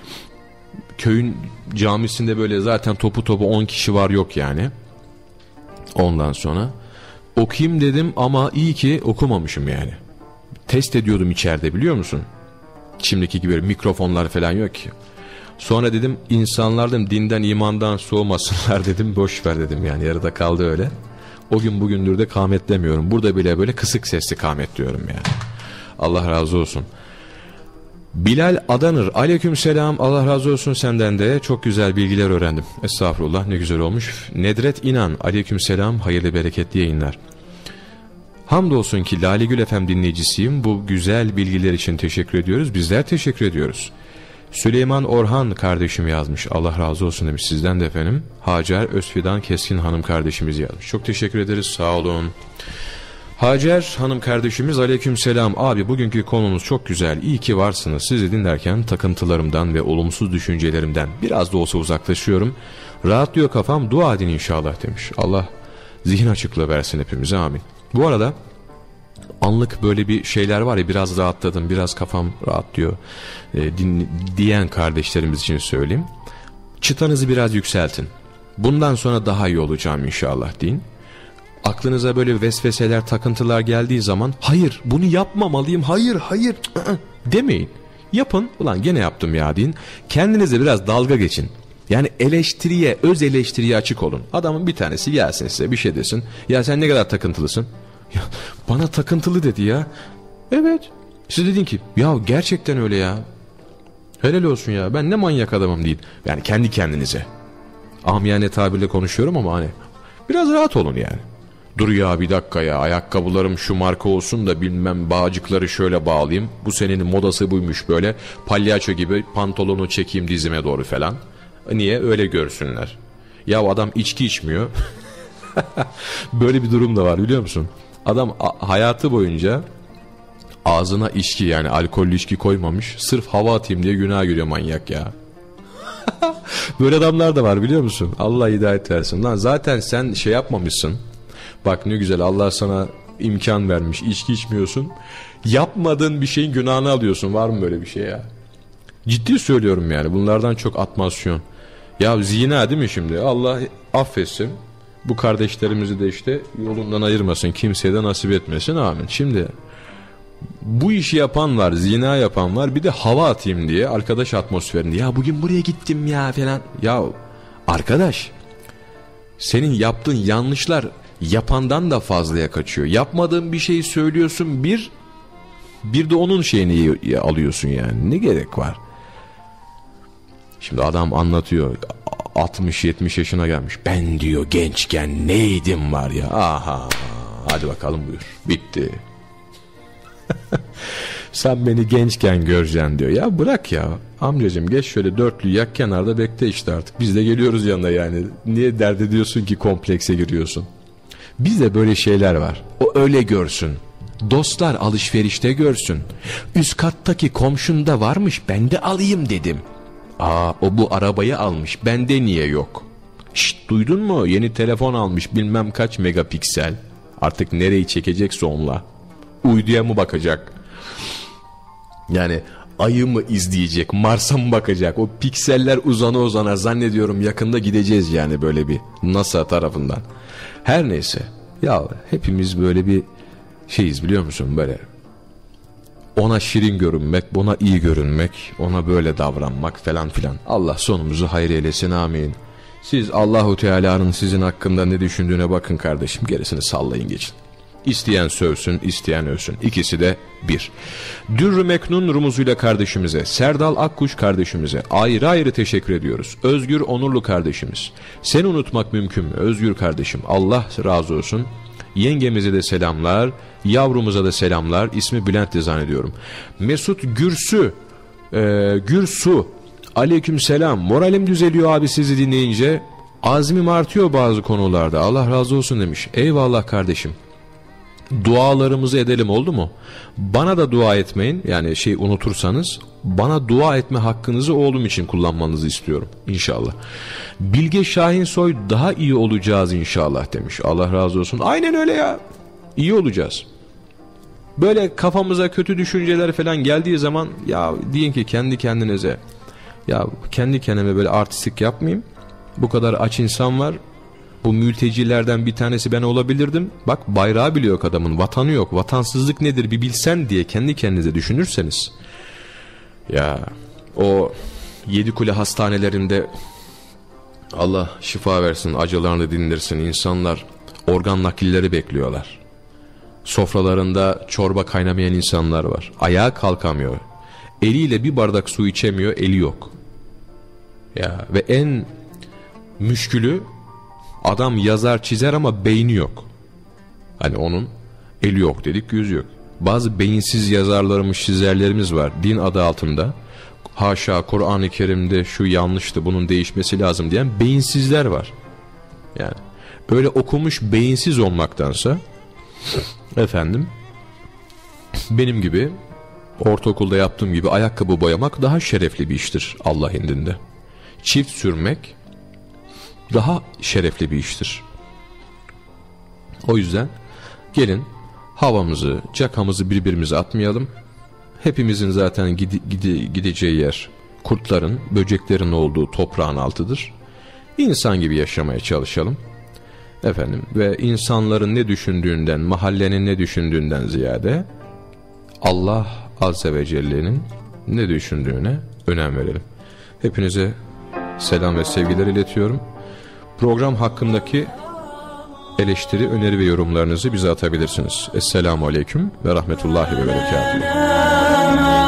Köyün camisinde böyle zaten topu topu on kişi var yok yani. Ondan sonra okuyayım dedim ama iyi ki okumamışım yani. Test ediyordum içeride, biliyor musun? Şimdiki gibi mikrofonlar falan yok ki. Sonra dedim insanlar dedim dinden imandan soğumasınlar dedim, boş ver dedim yani, yarıda kaldı öyle. O gün bugündür de kâmetlemiyorum. Burada bile böyle kısık sesli kâmetliyorum yani. Allah razı olsun. Bilal Adanır, aleykümselam, Allah razı olsun senden de, çok güzel bilgiler öğrendim. Estağfurullah, ne güzel olmuş. Nedret İnan, aleykümselam, hayırlı bereketli yayınlar. Hamdolsun ki Lale Gül F M dinleyicisiyim. Bu güzel bilgiler için teşekkür ediyoruz. Bizler teşekkür ediyoruz. Süleyman Orhan kardeşim yazmış. Allah razı olsun demiş sizden de efendim. Hacer Özfidan Keskin hanım kardeşimiz yazmış. Çok teşekkür ederiz, sağ olun. Hacer hanım kardeşimiz, aleykümselam. Abi bugünkü konumuz çok güzel. İyi ki varsınız. Sizi dinlerken takıntılarımdan ve olumsuz düşüncelerimden biraz da olsa uzaklaşıyorum. Rahatlıyor kafam, dua edin inşallah demiş. Allah zihin açıklığı versin hepimize, amin. Bu arada anlık böyle bir şeyler var ya, biraz rahatladım, biraz kafam rahatlıyor e, din, diyen kardeşlerimiz için söyleyeyim. Çıtanızı biraz yükseltin. Bundan sonra daha iyi olacağım inşallah deyin. Aklınıza böyle vesveseler, takıntılar geldiği zaman hayır bunu yapmamalıyım, hayır hayır demeyin. Yapın, ulan gene yaptım ya deyin. Kendinize biraz dalga geçin. Yani eleştiriye, öz eleştiriye açık olun. Adamın bir tanesi gelsin size bir şey desin. Ya sen ne kadar takıntılısın? Ya, bana takıntılı dedi ya. Evet. Siz dedin ki ya gerçekten öyle ya. Helal olsun ya, ben ne manyak adamım değil. Yani kendi kendinize. Amiyane tabirle konuşuyorum ama hani biraz rahat olun yani. Dur ya bir dakika ya, ayakkabılarım şu marka olsun da bilmem bağcıkları şöyle bağlayayım. Bu senenin modası buymuş, böyle palyaço gibi pantolonu çekeyim dizime doğru falan. Niye? Öyle görsünler. Ya adam içki içmiyor. Böyle bir durum da var biliyor musun? Adam hayatı boyunca ağzına içki, yani alkollü içki koymamış. Sırf hava atayım diye günah görüyor manyak ya. Böyle adamlar da var biliyor musun? Allah hidayet versin. Lan zaten sen şey yapmamışsın. Bak ne güzel, Allah sana imkan vermiş, içki içmiyorsun. Yapmadığın bir şeyin günahını alıyorsun. Var mı böyle bir şey ya? Ciddi söylüyorum yani, bunlardan çok atmasyon. Ya zina değil mi şimdi? Allah affetsin. Bu kardeşlerimizi de işte yolundan ayırmasın, kimseye de nasip etmesin, amin. Şimdi bu işi yapan var, zina yapan var, bir de hava atayım diye arkadaş atmosferinde. Ya bugün buraya gittim ya falan. Ya arkadaş, senin yaptığın yanlışlar yapandan da fazlaya kaçıyor. Yapmadığın bir şeyi söylüyorsun, bir bir de onun şeyini alıyorsun yani. Ne gerek var? Şimdi adam anlatıyor, altmış yetmiş yaşına gelmiş. Ben diyor gençken neydim var ya. Aha, hadi bakalım buyur. Bitti. Sen beni gençken göreceksin diyor. Ya bırak ya amcacığım, geç şöyle dörtlü yak kenarda bekle işte artık. Biz de geliyoruz yanına yani. Niye dert ediyorsun ki, komplekse giriyorsun? Bizde böyle şeyler var. O öyle görsün. Dostlar alışverişte görsün. Üst kattaki komşunda varmış, ben de alayım dedim. Aa, o bu arabayı almış, bende niye yok? Şşt, duydun mu? Yeni telefon almış, bilmem kaç megapiksel. Artık nereyi çekecekse onunla. Uyduya mı bakacak? Yani ayı mı izleyecek, Mars'a mı bakacak? O pikseller uzana uzana zannediyorum yakında gideceğiz yani, böyle bir NASA tarafından. Her neyse. Ya hepimiz böyle bir şeyiz, biliyor musun, böyle. Ona şirin görünmek, buna iyi görünmek, ona böyle davranmak falan filan. Allah sonumuzu hayır eylesin, amin. Siz Allahu Teala'nın sizin hakkında ne düşündüğüne bakın kardeşim, gerisini sallayın geçin. İsteyen sövsün, isteyen övsün. İkisi de bir. Dürr-ü Meknun rumuzuyla kardeşimize, Serdal Akkuş kardeşimize ayrı ayrı teşekkür ediyoruz. Özgür Onurlu kardeşimiz. Seni unutmak mümkün mü Özgür kardeşim? Allah razı olsun. Yengemize de selamlar, yavrumuza da selamlar. İsmi Bülent'ti zannediyorum. Mesut Gürsü, e, Gürsu, aleyküm selam. Moralim düzeliyor abi sizi dinleyince. Azmim artıyor bazı konularda. Allah razı olsun demiş. Eyvallah kardeşim. Dualarımızı edelim, oldu mu? Bana da dua etmeyin. Yani şey unutursanız bana dua etme hakkınızı oğlum için kullanmanızı istiyorum inşallah. Bilge Şahinsoy daha iyi olacağız inşallah demiş. Allah razı olsun. Aynen öyle ya. İyi olacağız. Böyle kafamıza kötü düşünceler falan geldiği zaman ya deyin ki kendi kendinize, ya kendi kendime böyle artistik yapmayayım. Bu kadar aç insan var. Bu mültecilerden bir tanesi ben olabilirdim. Bak bayrağı bile yok adamın, vatanı yok. Vatansızlık nedir bir bilsen diye kendi kendinize düşünürseniz. Ya o Yedikule hastanelerinde Allah şifa versin, acılarını dindirsin. İnsanlar organ nakilleri bekliyorlar. Sofralarında çorba kaynamayan insanlar var. Ayağa kalkamıyor. Eliyle bir bardak su içemiyor, eli yok. Ya ve en müşkülü, adam yazar çizer ama beyni yok. Hani onun eli yok dedik, yüzü yok. Bazı beyinsiz yazarlarımız, çizerlerimiz var din adı altında. Haşa, Kur'an-ı Kerim'de şu yanlıştı, bunun değişmesi lazım diyen beyinsizler var. Yani öyle okumuş beyinsiz olmaktansa efendim benim gibi ortaokulda yaptığım gibi ayakkabı boyamak daha şerefli bir iştir Allah indinde. Çift sürmek daha şerefli bir iştir. O yüzden gelin havamızı, cakamızı birbirimize atmayalım. Hepimizin zaten gide, gide, gideceği yer kurtların, böceklerin olduğu toprağın altıdır. İnsan gibi yaşamaya çalışalım. Efendim ve insanların ne düşündüğünden, mahallenin ne düşündüğünden ziyade Allah Azze ve Celle'nin ne düşündüğüne önem verelim. Hepinize selam ve sevgiler iletiyorum. Program hakkındaki eleştiri, öneri ve yorumlarınızı bize atabilirsiniz. Esselamu Aleyküm ve Rahmetullahi ve Berekatuhu.